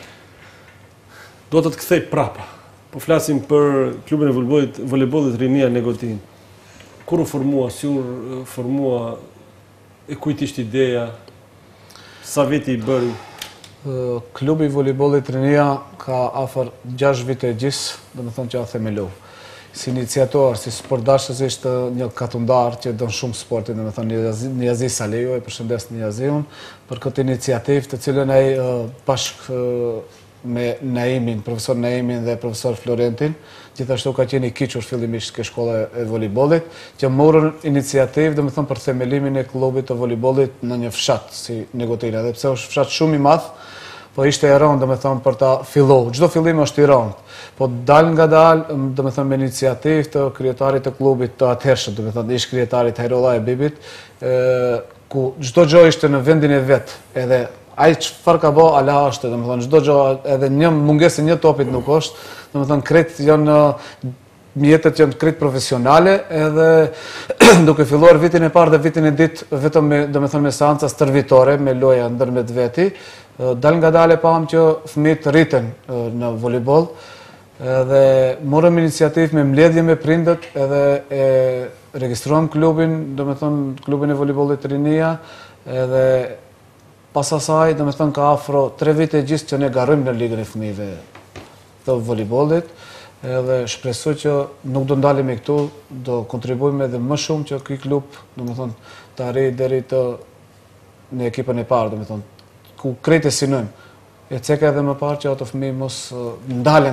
[SPEAKER 1] Do të të kthej prapa. Po flasim për klubin e voleybollit, voleybollit Rinia Negotin. Kur u formua, si u formua, e kujt ishte ideja, sa viti i bëri?
[SPEAKER 2] Klubi i voleybollit Rinia ka afër gjashtë vite gjithë, domethënë që a themeloi. Si iniciator, si sportdashës ishte një katundar që don shumë sportin, domethënë Niazi Saliu, e përshëndes Niaziun për këtë iniciativë të cilën ai bashkë me Naimin, profesor Naimin dhe profesor Florentin, gjithashtu ka qenë i kiqur fillimisht ke shkolla e voleybollit, që morën iniciativë, domethënë për themelimin e klubit të voleybollit në një fshat si Negotina, dhe pse është fshat shumë i madh, po ishte e rëndë, domethënë për ta filluar. Çdo fillim është i rëndë, po dal nga dal, domethënë me iniciativë të krijetarit të klubit të atëhershëm, domethënë ish krijetarit Hajrolla e Bibit, ku çdo gjë ishte në vendin e vet, edhe ai çfarë ka bë, ala është, domethënë çdo gjë, edhe një mungesë një topit nuk është, domethënë krejt janë mjetet janë krejt profesionale, edhe duke filluar vitin e parë dhe vitin e ditë vetëm me domethënë me seanca stërvitore, me loja ndërmjet veti, dal nga dal e pam që fëmijët rriten në voleyboll, edhe morëm iniciativë me mbledhje me prindët, edhe e regjistruam klubin, domethënë klubin e voleybollit Rinia, edhe pas asaj, domethënë ka afro tre vite gjithë që ne garrojmë në ligën e fëmijëve të voleybollit, edhe shpresoj që nuk do ndalemi këtu, do kontribuojmë edhe më shumë që ky klub, domethënë, të arrijë deri të në ekipën e parë, domethënë, ku krejt e synojmë. E ceka edhe më parë që ato fëmijë mos ndalen këtu.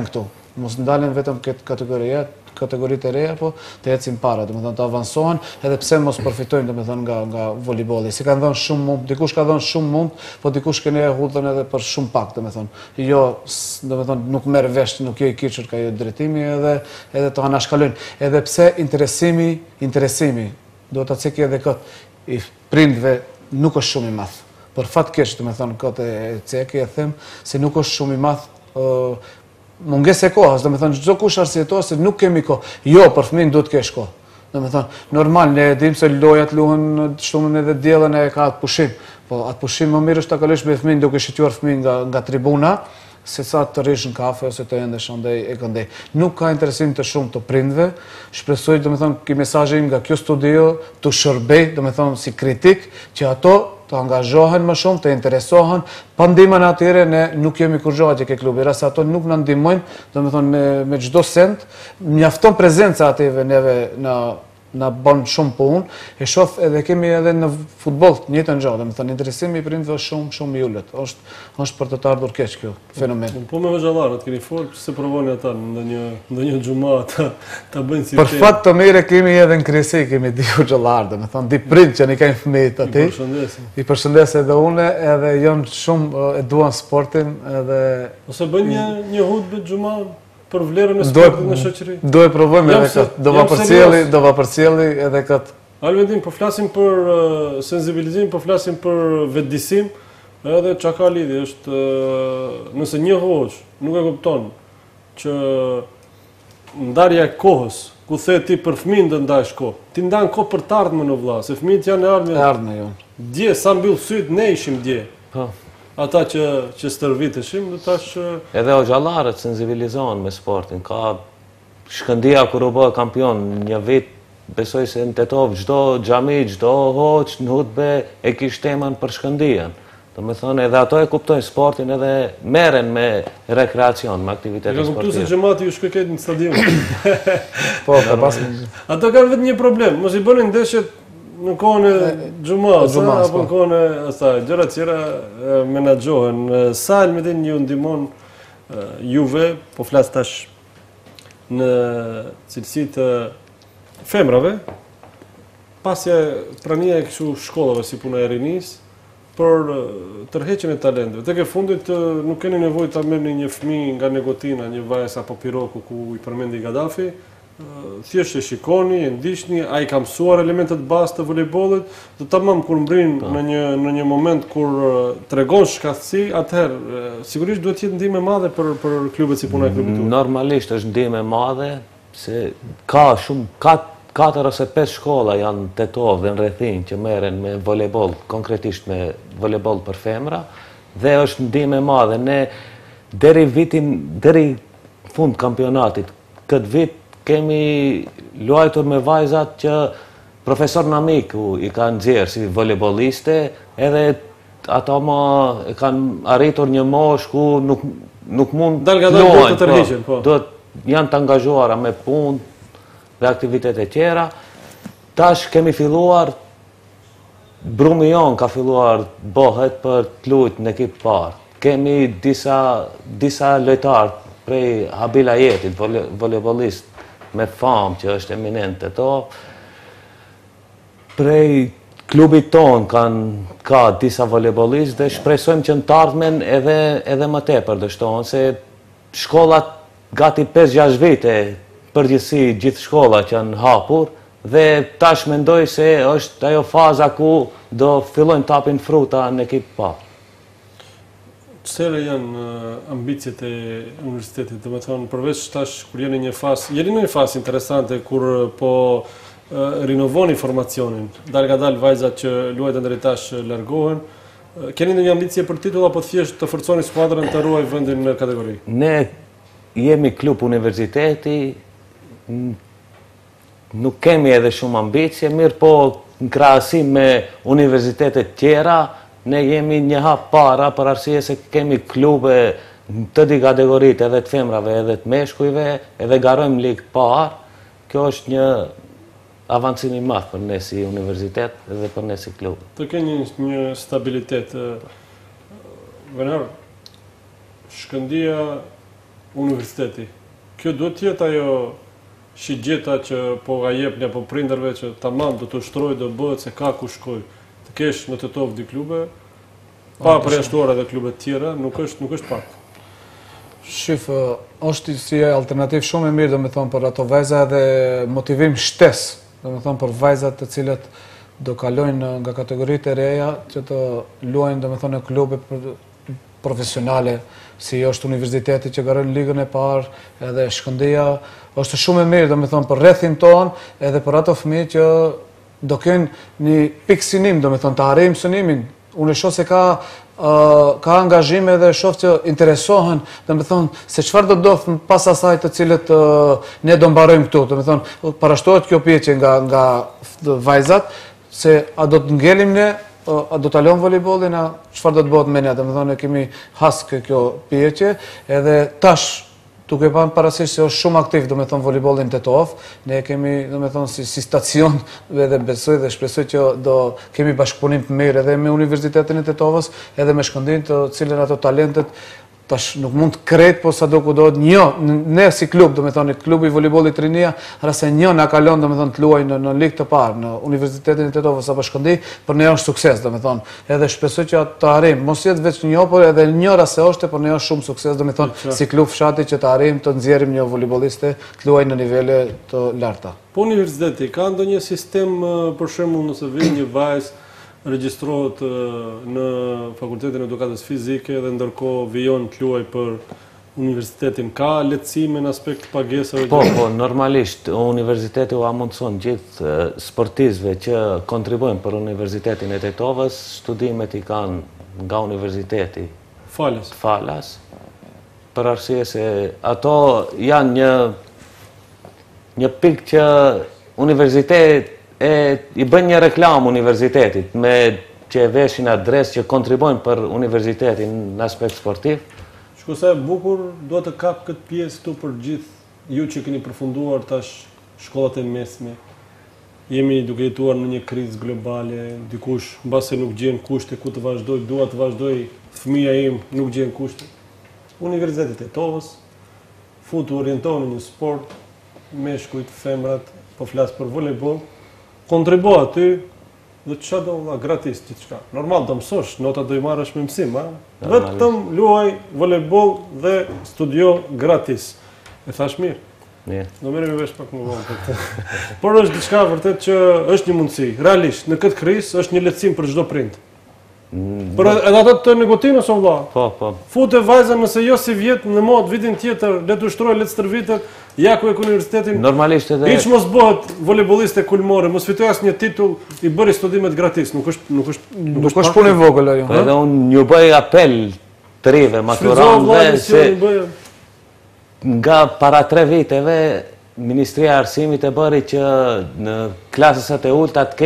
[SPEAKER 2] mos ndalen vetëm këtë kategoria, kategoritë e reja, po të ecin para, do të thonë të avansohen, edhe pse mos përfitojnë do të thonë nga nga voleybolli. Si kanë dhënë shumë mund, dikush ka dhënë shumë mund, po dikush kene e hudhën edhe për shumë pak, do të thonë. Jo, do të thonë nuk merr vesh, nuk jo i kiçur ka jo drejtimi edhe edhe të anashkalojnë. Edhe pse interesimi, interesimi, do ta cekë edhe këtë i prindve nuk është shumë i madh. Për fat keq, do të thonë këtë e cekë e them se nuk është shumë i madh mungesë e kohës, do të thonë çdo kush arsyeton se nuk kemi kohë. Jo, për fëmin duhet të kesh kohë. Do të thonë, normal ne dim se lojat luhen shumën edhe diellën e ka atë pushim, po atë pushim më mirë është ta kalosh me fëmin duke shituar fëmin nga nga tribuna, se sa të rish në kafe ose të endesh andaj e këndej. Nuk ka interesim të shumë të prindve. Shpresoj, do të thonë, ky mesazh im nga kjo studio të shërbej, do të thonë si kritik, që ato të angazhohen më shumë, të interesohen, pa ndihmën atyre ne nuk jemi kurrë që ke klubi, rasa ato nuk na ndihmojnë, do të thonë me me çdo sent, mjafton prezenca atyve neve në na bën shumë punë, e shoh edhe kemi edhe në futboll të njëjtën gjë, do të thonë interesimi i prindve është shumë shumë i ulët. Është është për të të ardhur keq kjo fenomen.
[SPEAKER 1] Po me xhallarët keni fol, se provoni ata ndonjë ndonjë xhumë ta ta bëjnë si.
[SPEAKER 2] Për fat të mirë kemi edhe në Krisi, kemi di xhallarë, do të thonë di prind që ne kemi fëmijët aty.
[SPEAKER 1] I përshëndesim.
[SPEAKER 2] I përshëndes edhe unë, edhe janë shumë e duan sportin edhe
[SPEAKER 1] ose bën një një hutbë xhumë për vlerën e sportit në shoqëri.
[SPEAKER 2] Do e provojmë edhe këtë. Do va përcjelli, do va përcjelli edhe këtë.
[SPEAKER 1] Alvendin, po flasim për uh, sensibilizim, po flasim për vetëdijsim, edhe çka ka lidhje është uh, nëse një hoç nuk e kupton që ndarja e kohës, ku the ti për fëmijën të ndash kohë. Ti ndan kohë për të ardhmen o vëlla, se fëmijët janë e ardhmen.
[SPEAKER 2] E ardhmen jonë.
[SPEAKER 1] Dje sa mbyll syt ne ishim dje.
[SPEAKER 3] Po.
[SPEAKER 1] Ata që që stërviteshim, do tash
[SPEAKER 3] edhe o xhallarët sensibilizohen me sportin. Ka Shkëndia kur u bë kampion një vit, besoj se në Tetov çdo xhami, çdo hoç në hutbe e kishte temën për Shkëndian. Do të thonë edhe ato e kuptojnë sportin edhe merren me rekreacion, me aktivitete sportive.
[SPEAKER 1] Kuptoj se xhamati ju shkoj këtë në stadium.
[SPEAKER 2] Po, po pas.
[SPEAKER 1] Ato kanë vetëm një problem, mos i bënin ndeshjet në kohën e xhumas, apo në kohën e asaj, gjëra të tjera menaxhohen. Sa Elmedin ju ndihmon juve, po flas tash në cilësi të femrave, pasja prania e kështu shkollave si puna e rinis, për tërheqjen e talenteve. Tek e fundit nuk keni nevojë ta merrni një fëmijë nga Negotina, një vajzë apo Piroku ku i përmendi Gaddafi, thjesht e shikoni, e ndiqni, ai ka mësuar elementet bazë të voleybollit, do tamam kur mbrin në një në një moment kur tregon shkatësi, atëherë sigurisht duhet të jetë ndihmë e madhe për për klubet si puna e klubit tuaj.
[SPEAKER 3] Normalisht është ndihmë e madhe, se ka shumë kat katër ose pesë shkolla janë në Tetov dhe në rrethin që merren me voleyboll, konkretisht me voleyboll për femra, dhe është ndihmë e madhe. Ne deri vitin deri fund kampionatit këtë vit kemi luajtur me vajzat që profesor Namiku i kanë nxjerrë si voleybolliste, edhe ato më e kanë arritur një moshë ku nuk nuk mund
[SPEAKER 1] të luajnë, të tërhiqen, po.
[SPEAKER 3] Do janë të angazhuara me punë dhe aktivitete tjera. Tash kemi filluar, brumi jon ka filluar bëhet për të luajtur në ekip parë. Kemi disa disa lojtarë prej Habilajetit, voleybollist me famë që është eminent e to. Prej klubit ton kanë ka disa voleybollistë dhe shpresojmë që në të ardhmen edhe edhe më tepër dështohen, se shkollat gati pesë gjashtë vite përgjithësi gjithë shkollat janë hapur dhe tash mendoj se është ajo faza ku do fillojnë tapin fruta në ekip parë.
[SPEAKER 1] Çfarë janë ambicjet e universitetit? Do të thonë, përveç tash kur jeni në një fazë, jeni në një fazë interesante kur po rinovoni formacionin. Dal nga dal vajzat që luajnë deri tash largohen. Keni ndonjë ambicie për titull apo thjesht të forconi skuadrën të ruaj vendin në kategori?
[SPEAKER 3] Ne jemi klub universiteti, nuk kemi edhe shumë ambicie, mirë po në krahasim me universitetet tjera, ne jemi një hap para për arsye se kemi klube të di kategoritë edhe të femrave edhe të meshkujve, edhe garojmë ligë parë. Kjo është një avancim i madh për ne si universitet edhe për ne si klub.
[SPEAKER 1] Të keni një stabilitet. Venar, Shkëndia universiteti, kjo duhet tjetë ajo shigjeta që po ga jepni apo prindërve që tamam do të ushtroj, do bëhet se ka ku shkoj. Të kesh në Tetov di klube, pa përjashtuar edhe klube tjera, nuk është nuk është pak.
[SPEAKER 2] Shif, është si alternativë shumë e mirë, do me thonë, për ato vajza edhe motivim shtes, do me thonë, për vajzat të cilët do kalojnë nga kategoritë e reja që të luajnë, do me thonë, në klube profesionale, si është universiteti që garën ligën e parë, edhe Shkëndija, është shumë e mirë, do me thonë, për rrethin tonë, edhe për ato fëmijë që do kënë një pikë synim, do me thonë, të arrijmë synimin. Unë e shoh se ka Uh, ka angazhime dhe shoh që interesohen, dhe me thonë, se qëfar do do pas asaj të cilët uh, ne do mbarojmë këtu, dhe me thonë, parashtohet kjo pjeqe nga, nga vajzat, se a do të ngelim ne, uh, a do të alon volejbolin, a qëfar do të bëhet me ne, dhe me thonë, e kemi haskë kjo pjeqe, edhe tash, duke pa në parasysh se është shumë aktiv, do me thonë, volejbolin Tetov, ne kemi, do me thonë, si, si stacion, dhe besoj dhe shpresoj që do kemi bashkëpunim të mirë edhe me Universitetin e Tetovës, edhe me Shkëndijën, të cilën ato talentet, tash nuk mund të kretë, po sa do ku do të një, ne si klub, do me thonë, klubi i volejbollit Rinia, rase një nga kalon, do me thonë, të luaj në, në ligë të parë, në Universitetin e Tetovës apo Shkëndijë, për ne është sukses, do me thonë, edhe shpresoj që të arrim, mos jetë veç një, por edhe një rase është, por ne është shumë sukses, do me thonë, si klub fshati që të arrim, të nxjerrim një volejbolliste të luaj në nivele të larta.
[SPEAKER 1] Po universiteti, ka ndonjë sistem, për shembull, nëse vjen një vajzë regjistrohet në Fakultetin e Edukatës Fizike dhe ndërkohë vijon të luaj për universitetin, ka lehtësime në aspekt pagesave?
[SPEAKER 3] Po, po, normalisht universiteti u amundson gjithë sportistëve që kontribuojnë për Universitetin e Tetovës, studimet i kanë nga Universiteti
[SPEAKER 1] Falas.
[SPEAKER 3] Falas, për arsye se ato janë një një pikë që universitet e i bën një reklam universitetit me që e veshin adres që kontribojnë për universitetin në aspekt sportiv.
[SPEAKER 1] Shko sa e bukur, do të kap këtë pjesë këtu për gjithë ju që keni përfunduar tash shkollat e mesme. Jemi duke jetuar në një krizë globale, dikush mbase nuk gjen kushte ku të vazhdoj, dua të vazhdoj, fëmia im nuk gjen kushte. Universiteti i Tetovës futu orientohen në një sport, meshkujt, femrat, po flas për volejboll. Kontribo aty dhe që do vëlla gratis gjithë qka. Normal do mësosh, nota do i marrësh me mësim, ha? Vetëm luaj volejboll dhe studio gratis. E thash mirë.
[SPEAKER 3] Mirë. Do
[SPEAKER 1] merrem vesh pak më vonë për këtë. Por është diçka vërtet që është një mundësi. Realisht, në këtë krizë është një lehtësim për çdo prind. Por edhe ato të negotinos o vëlla.
[SPEAKER 3] Po, po.
[SPEAKER 1] Fute vajzën nëse jo si vjet në mod vitin tjetër, le të ushtroj, le të stërvitet, ja ku e ku universitetin.
[SPEAKER 3] Normalisht edhe
[SPEAKER 1] Hiç mos bëhet volejbolliste kulmore, mos fitoj asnjë titull, i bëri studimet gratis, nuk është nuk është
[SPEAKER 2] nuk është punë e vogël ajo.
[SPEAKER 3] Po edhe unë ju bëj apel të rive, maturantëve, se nga para tre viteve Ministria e Arsimit e bëri që në klasat e ulta të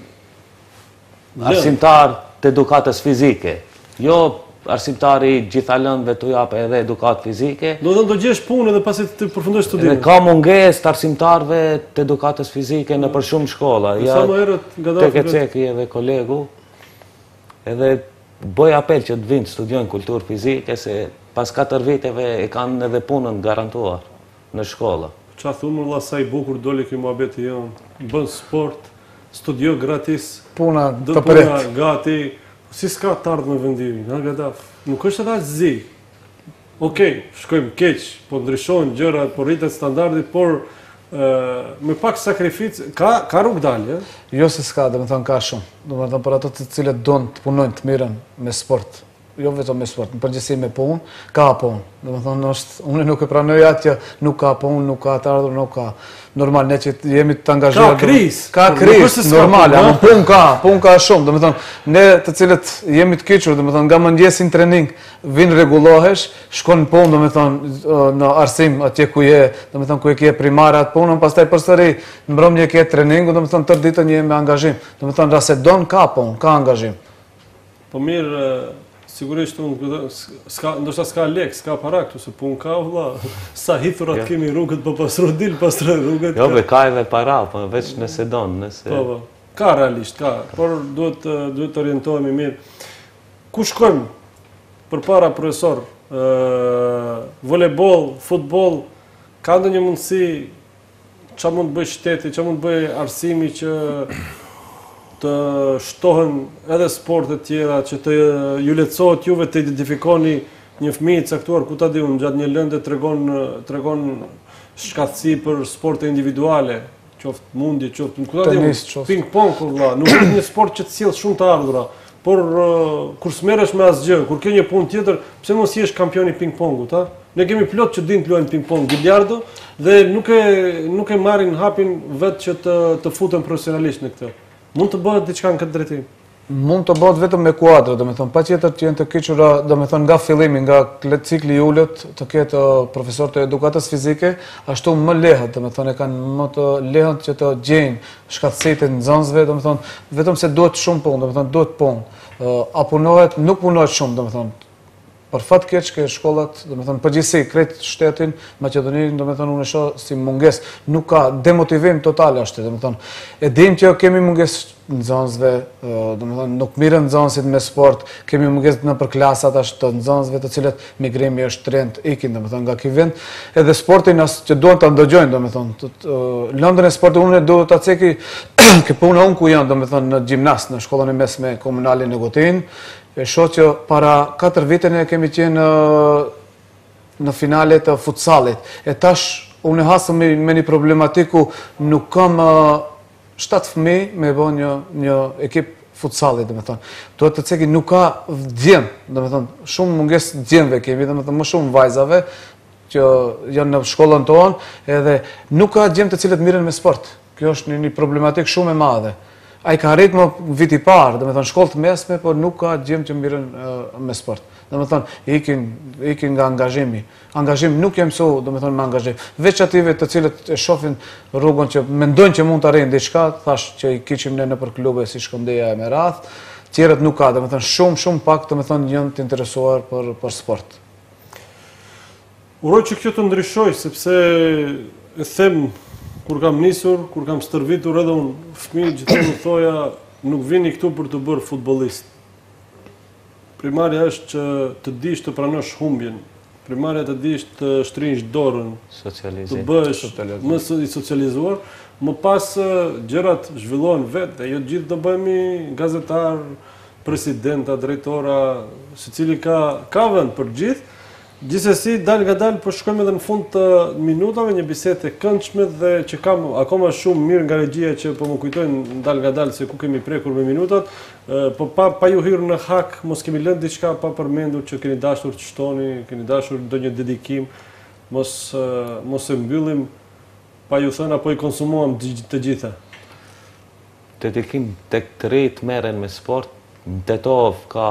[SPEAKER 3] kenë arsimtar të edukatës fizike. Jo arsimtari gjithalëndve të japë edhe edukatë fizike.
[SPEAKER 1] Do të do gjesh punë edhe pasi të përfundosh studimin.
[SPEAKER 3] Ka mungesë të arsimtarëve të edukatës fizike në për shumë shkolla.
[SPEAKER 1] Ja, sa më herët nga
[SPEAKER 3] tek e ceki edhe kolegu, edhe bëj apel që të vinë të studiojnë kulturë fizike, se pas katër viteve e kanë edhe punën garantuar në shkolla.
[SPEAKER 1] Qa thumë, vëlla, sa i bukur doli ky muhabeti jonë, bën sport, studio gratis,
[SPEAKER 2] puna të
[SPEAKER 1] puna gati, si s'ka të ardhë me vendimin, ha gadaf, nuk është edhe aq zi. Okej, shkojmë keq, po ndryshojnë gjërat, po rritet standardit, por me pak sakrificë, ka, ka rrugë dalje.
[SPEAKER 2] Jo se s'ka, dhe me thonë ka shumë. Dhe me thonë për ato të cilët donë të punojnë të mirën me sport. Jo vetëm me sport, në përgjithësi me punë, ka punë. Dhe me thonë, është, unë nuk e pranoj atë që nuk ka punë, nuk ka të ardhur, nuk ka. Normal, ne që jemi të angazhuar.
[SPEAKER 1] Ka krizë.
[SPEAKER 2] Ka krizë, normal, ama punë ka, punë ka shumë. Dhe me thonë, ne të cilët jemi të kyçur, dhe me thonë, nga mëngjesin trening, vinë rregullohesh, shkon në punë, dhe me thonë, në arsim atje ku je, dhe me thonë, ku e ke primare atë punën, pastaj përsëri në mbrëmje ke treningu, dhe me thonë, tërë ditën je me angazhim. Dhe me thonë, rase don ka punë, ka angazhim.
[SPEAKER 1] Po mirë, sigurisht unë, ndoshta s'ka lek, s'ka para këtu, se punë ka, vëlla, sa hithurat kemi rrugët, po pasru dil, pasru rrugët.
[SPEAKER 3] Jo, be ka edhe para, po veç nëse donë, nëse...
[SPEAKER 1] Po, po, ka realisht, ka, por duhet të orientohemi mirë. Ku shkojmë për para profesor, volejboll, futboll, ka ndonjë mundësi, ç'a mund të bëj shteti, ç'a mund të bëj arsimi që të shtohen edhe sportet tjera, që të ju lehtësohet juve të identifikoni një fëmijë të caktuar, ku ta di unë, gjatë një lëndë tregon tregon shkatësi për sporte individuale, qoftë mundje, qoftë ku ta di unë, ping-pong, valla, nuk është një sport që të sjell shumë të ardhura, por uh, kur smerresh me asgjë, kur ke një punë tjetër, pse mos jesh kampion i ping-pongut, ha? Ne kemi plot që dinë të luajnë ping-pong, biliardo, dhe nuk e nuk e marrin hapin vetë që të të futen profesionalisht në këtë. Mund të bëhet diçka në këtë drejtim.
[SPEAKER 2] Mund të bëhet vetëm me kuadra, domethënë patjetër që janë të kequra, domethënë nga fillimi, nga cikli i ulët, të ketë profesor të edukatës fizike, ashtu më lehët, domethënë e kanë më të lehët që të gjejnë shkatësitë e nxënësve, domethënë vetëm se duhet shumë punë, domethënë duhet punë. A punohet, nuk punohet shumë, domethënë. Për fat keq që shkollat, domethënë përgjithësi krejt shtetin Maqedoninë, domethënë unë e shoh si mungesë, nuk ka demotivim total është, domethënë. E dim që kemi mungesë nxënësve, domethënë nuk mirën nxënësit me sport, kemi mungesë në përklasat ashtu të nxënësve, të cilët migrimi është trend ikin, domethënë nga ky vend, edhe sportin as që duan ta ndëgjojnë, domethënë. Lëndën e sportit unë duhet ta ceki që puna unë ku janë, domethënë në gjimnast, në shkollën e mesme komunale në Gotin. E shoh që para katër vite ne kemi qenë në finale të futsallit. E tash unë hasëm me, me një problematikë, nuk kam shtatë fëmijë me bë një një ekip futsallit, domethënë. Duhet të ceki nuk ka djem, domethënë shumë mungesë djemve kemi, domethënë më shumë vajzave që janë në shkollën tonë, edhe nuk ka djem të cilët mirën me sport. Kjo është një, një problematikë shumë e madhe. Ai ka arrit më viti parë, domethënë shkollë të mesme, por nuk ka gjem që mirën uh, me sport. Domethënë ikin ikin nga angazhimi. Angazhim nuk jam mësu, domethënë me angazhim. Veç ative të cilët e shohin rrugën që mendojnë që mund të arrijnë diçka, thash që i kiçim ne nëpër klube si Shkëndeja e Meradh, tjerët nuk ka, domethënë shumë shumë pak domethënë janë të interesuar për për sport.
[SPEAKER 1] Uroj që kjo të ndryshoj, sepse e them kur kam nisur, kur kam stërvitur edhe unë fëmijë gjithmonë më thoja, nuk vini këtu për të bërë futbollist. Primarja është që të dish të pranosh humbjen. Primarja të dish të shtrinjsh dorën, të bëhesh më i socializuar, më pas gjërat zhvillohen vetë, dhe jo gjithë do bëhemi gazetar, presidenta, drejtora, secili ka ka vend për gjithë. Gjithsesi, dal nga dal, po shkojmë edhe në fund të minutave, një bisedë të këndshme dhe që kam akoma shumë mirë nga regjia që po më kujtojnë dal nga dal se ku kemi prekur me minutat, po pa, pa ju hyrë në hak, mos kemi lënë diçka pa përmendur që keni dashur të shtoni, keni dashur ndonjë dedikim, mos mos e mbyllim pa ju thënë apo i konsumuam të gjitha.
[SPEAKER 3] Dedikim tek të rinjt merren me sport, Tetov ka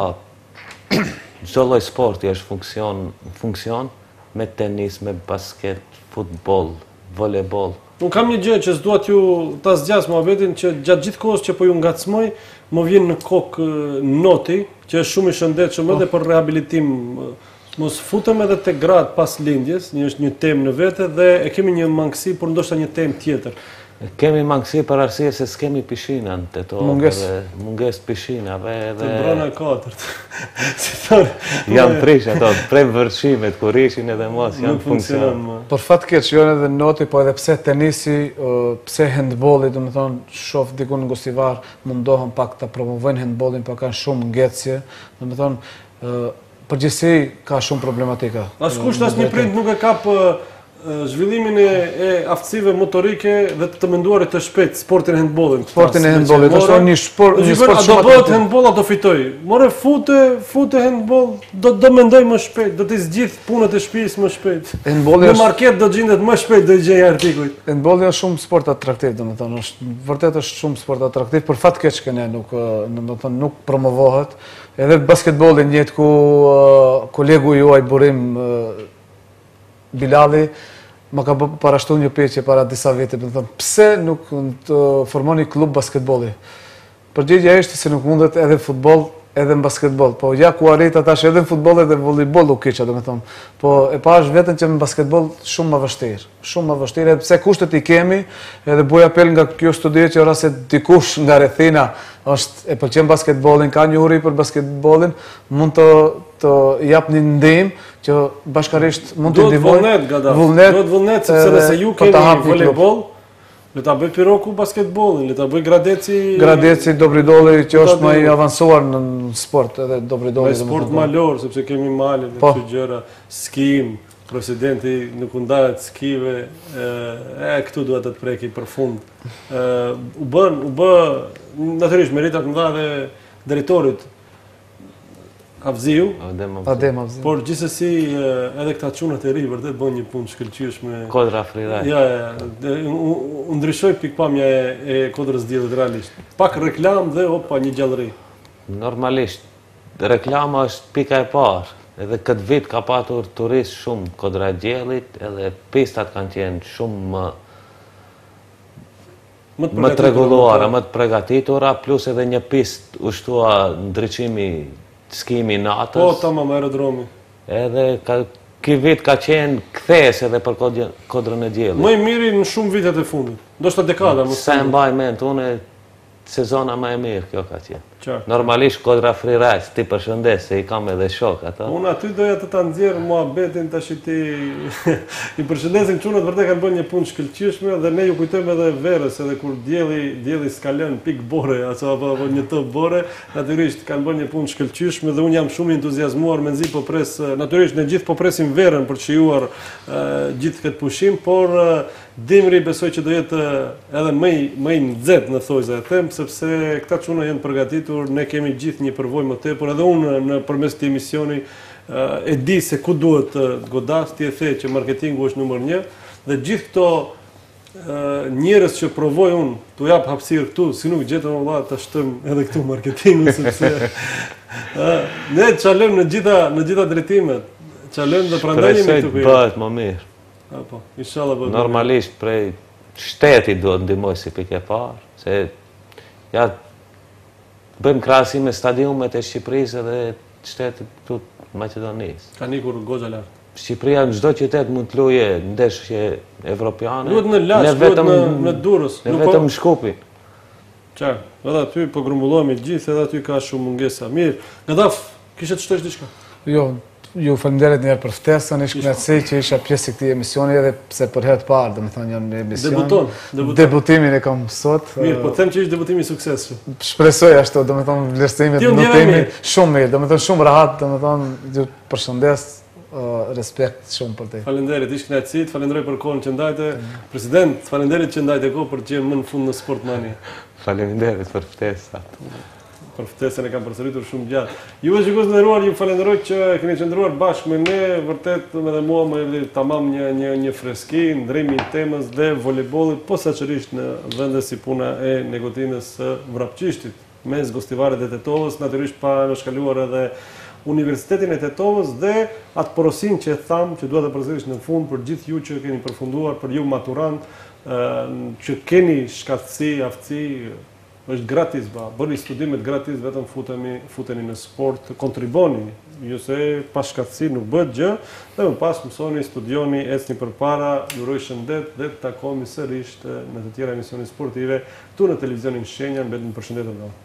[SPEAKER 3] çdo lloj sporti është funksion, funksion me tenis, me basket, futboll, volejboll.
[SPEAKER 1] Unë kam një gjë që s'dua t'ju ta zgjas mohabetin, që gjatë gjithë kohës që po ju ngacmoj, më vjen në kokë noti, që është shumë i shëndetshëm edhe për rehabilitim. Mos futem edhe te gratë pas lindjes, një është një temë në vete dhe e kemi një mangësi, por ndoshta një temë tjetër.
[SPEAKER 3] Kemi mangësi për arsye se s'kemi pishinën të to,
[SPEAKER 2] munges
[SPEAKER 3] munges pishinave dhe
[SPEAKER 1] të brona katërt. Si thonë,
[SPEAKER 3] janë prish ato, prej vërçimit kur ishin edhe mos janë funksion.
[SPEAKER 2] Për fat keq janë edhe noti, po edhe pse tenisi, pse handbolli, domethënë shoh diku në Gostivar mundohen pak ta promovojnë handbollin, por kanë shumë ngjecje, domethënë përgjithësi ka shumë problematika.
[SPEAKER 1] Askush as një prind nuk e kap zhvillimin e, e aftësive motorike dhe të të menduarit të shpejt sportin e handbollit.
[SPEAKER 2] Sportin e handbollit, është një sport, një sport
[SPEAKER 1] shumë. Do bëhet handboll apo fitoj? More fute, fute handboll, do do mendoj më shpejt, do të zgjidh punët e shtëpisë më shpejt.
[SPEAKER 2] Handbolli
[SPEAKER 1] në market do gjendet më shpejt do gjej artikujt.
[SPEAKER 2] Handbolli është shumë sport atraktiv, domethënë, është vërtet është shumë sport atraktiv, për fat keq që ne nuk, domethënë nuk promovohet. Edhe basketbolli njëjtë ku kolegu juaj Burim Bilali më ka parashtu një pyetje para disa vite, më thënë, pse nuk të formoni klub basketbolli? Përgjigjja ishte se nuk mundet edhe futboll edhe në basketbol, po ja ku arrit atash edhe në futbol edhe në volejbol u keqa, do me thonë. Po e pash vetën që në basketbol shumë më vështirë, shumë më vështirë, edhe pse kushtet i kemi, edhe buj apel nga kjo studie që ora se dikush nga rrethina është e pëlqen basketbolin, ka një uri për basketbolin, mund të të jap një ndihmë që bashkarisht mund të ndihmojë.
[SPEAKER 1] Vullnet, do të vullnet sepse nëse ju keni volejbol, le ta bëj Piroku basketbolin, le ta bëj Gradeci...
[SPEAKER 2] Gradeci, Dobridolli, që është më i avansuar në sport, edhe Dobridolli.
[SPEAKER 1] Me sport malor, sepse kemi malin, dhe që gjëra, skim, presidenti nuk ndahet skive, e këtu duhet të të preki për fund. U bën, u bë, natyrisht, meritat më dha dhe drejtorit, Avziu,
[SPEAKER 2] Adem Avziu.
[SPEAKER 1] Por gjithsesi edhe këta çunat e ri vërtet bën një punë shkëlqyeshme.
[SPEAKER 3] Kodra Friraj.
[SPEAKER 1] Ja, u ndryshoi pikpamja e Kodrës Diellit realisht. Pak reklam dhe opa një gjallëri.
[SPEAKER 3] Normalisht, reklama është pika e parë. Edhe këtë vit ka patur turist shumë Kodra e Diellit, edhe pistat kanë qenë shumë më më të rregulluara, më të përgatitura, plus edhe një pistë u shtua ndriçimi skimi natës.
[SPEAKER 1] Po, tamam, aerodromi.
[SPEAKER 3] Edhe ky vit ka qenë kthes edhe për Kodrën e Diellit.
[SPEAKER 1] Më i miri në shumë vitet e fundit. Ndoshta dekada, më
[SPEAKER 3] sa e mbaj mend unë, sezona më e mirë kjo ka qenë.
[SPEAKER 1] Qartë.
[SPEAKER 3] Normalisht Kodra Friraj, ti përshëndes, se i kam edhe shok ata.
[SPEAKER 1] Unë aty doja të ta nxjerr muhabetin tash ti i përshëndesin çunat, vërtet kanë bërë një punë shkëlqyeshme dhe ne ju kujtojmë edhe verës, edhe kur dielli dielli s'ka lënë pik bore apo apo një top bore, natyrisht kanë bërë një punë shkëlqyeshme dhe unë jam shumë i entuziazmuar me nxit po pres, natyrisht ne gjithë po presim verën për të shijuar gjithë këtë pushim, por dimri besoj që do jetë edhe më i më i nxehtë në thojza e them, sepse këta çuna janë përgatitur, ne kemi gjithë një përvojë më tepër, edhe unë nëpërmes këtij misioni e di se ku duhet të godas, ti e the që marketingu është numër një dhe gjithë këto njerëz që provoj unë t'u jap hapësirë këtu, si nuk gjetëm valla ta shtojmë edhe këtu marketingun sepse ne çalojmë në gjitha në gjitha drejtimet, çalojmë dhe prandaj jemi këtu.
[SPEAKER 3] Bëhet më mirë.
[SPEAKER 1] Apo, inshallah bëhet.
[SPEAKER 3] Normalisht prej shteti duhet ndihmoj si pikë e parë, se ja bëjmë krahasim me stadiumet e Shqipërisë dhe shtetit këtu të Maqedonisë.
[SPEAKER 1] Ka nikur goxha lart.
[SPEAKER 3] Shqipëria në çdo qytet mund të lujë ndeshje evropiane.
[SPEAKER 1] Duhet në Laç, duhet në në Durrës,
[SPEAKER 3] ne vetëm në Shkupin.
[SPEAKER 1] Qartë, edhe aty po grumbullohemi gjithë, edhe aty ka shumë mungesa. Mirë, Gadaf, kishe të shtosh diçka?
[SPEAKER 2] Jo, ju faleminderit njëherë për ftesën, ish kënaqësi që isha pjesë e këtij emisioni edhe pse për herë të parë, domethënë janë në emision.
[SPEAKER 1] Debuton, debuton.
[SPEAKER 2] Debutimin e kam sot.
[SPEAKER 1] Mirë, po them që ishte debutimi i suksesshëm.
[SPEAKER 2] Shpresoj ashtu, domethënë vlerësimet nuk kemi shumë mirë, domethënë shumë rahat, domethënë ju përshëndes, respekt shumë për te.
[SPEAKER 1] Faleminderit, ish kënaqësi, falenderoj për kohën që ndajte. President, falenderit që ndajte kohë për të qenë më në fund në Sport Mania.
[SPEAKER 3] Faleminderit për ftesën.
[SPEAKER 1] Për ftesën e kam përsëritur shumë gjatë. Ju e shikues të nderuar, ju falenderoj që keni qëndruar bashkë me ne, vërtet edhe mua më erdhi tamam një një një freski, ndrimi i temës dhe voleybollit, posaçërisht në vende si puna e Negotinës së Vrapçishtit, mes Gostivaret e Tetovës, natyrisht pa në shkaluar edhe Universitetin e Tetovës dhe atë porosin që e tham që dua ta përsëris në fund për gjithë ju që keni përfunduar, për ju maturant, që keni shkatësi, aftësi, është gratis, ba, bëni studimet gratis, vetëm futemi, futeni në sport, kontriboni, ju se pas shkatësi nuk bëhet gjë, dhe më pas mësoni, studioni, ecni përpara, ju uroj shëndet dhe të takohemi sërish në të tjera emisione sportive, tu në televizionin Shenja, mbetni përshëndetë.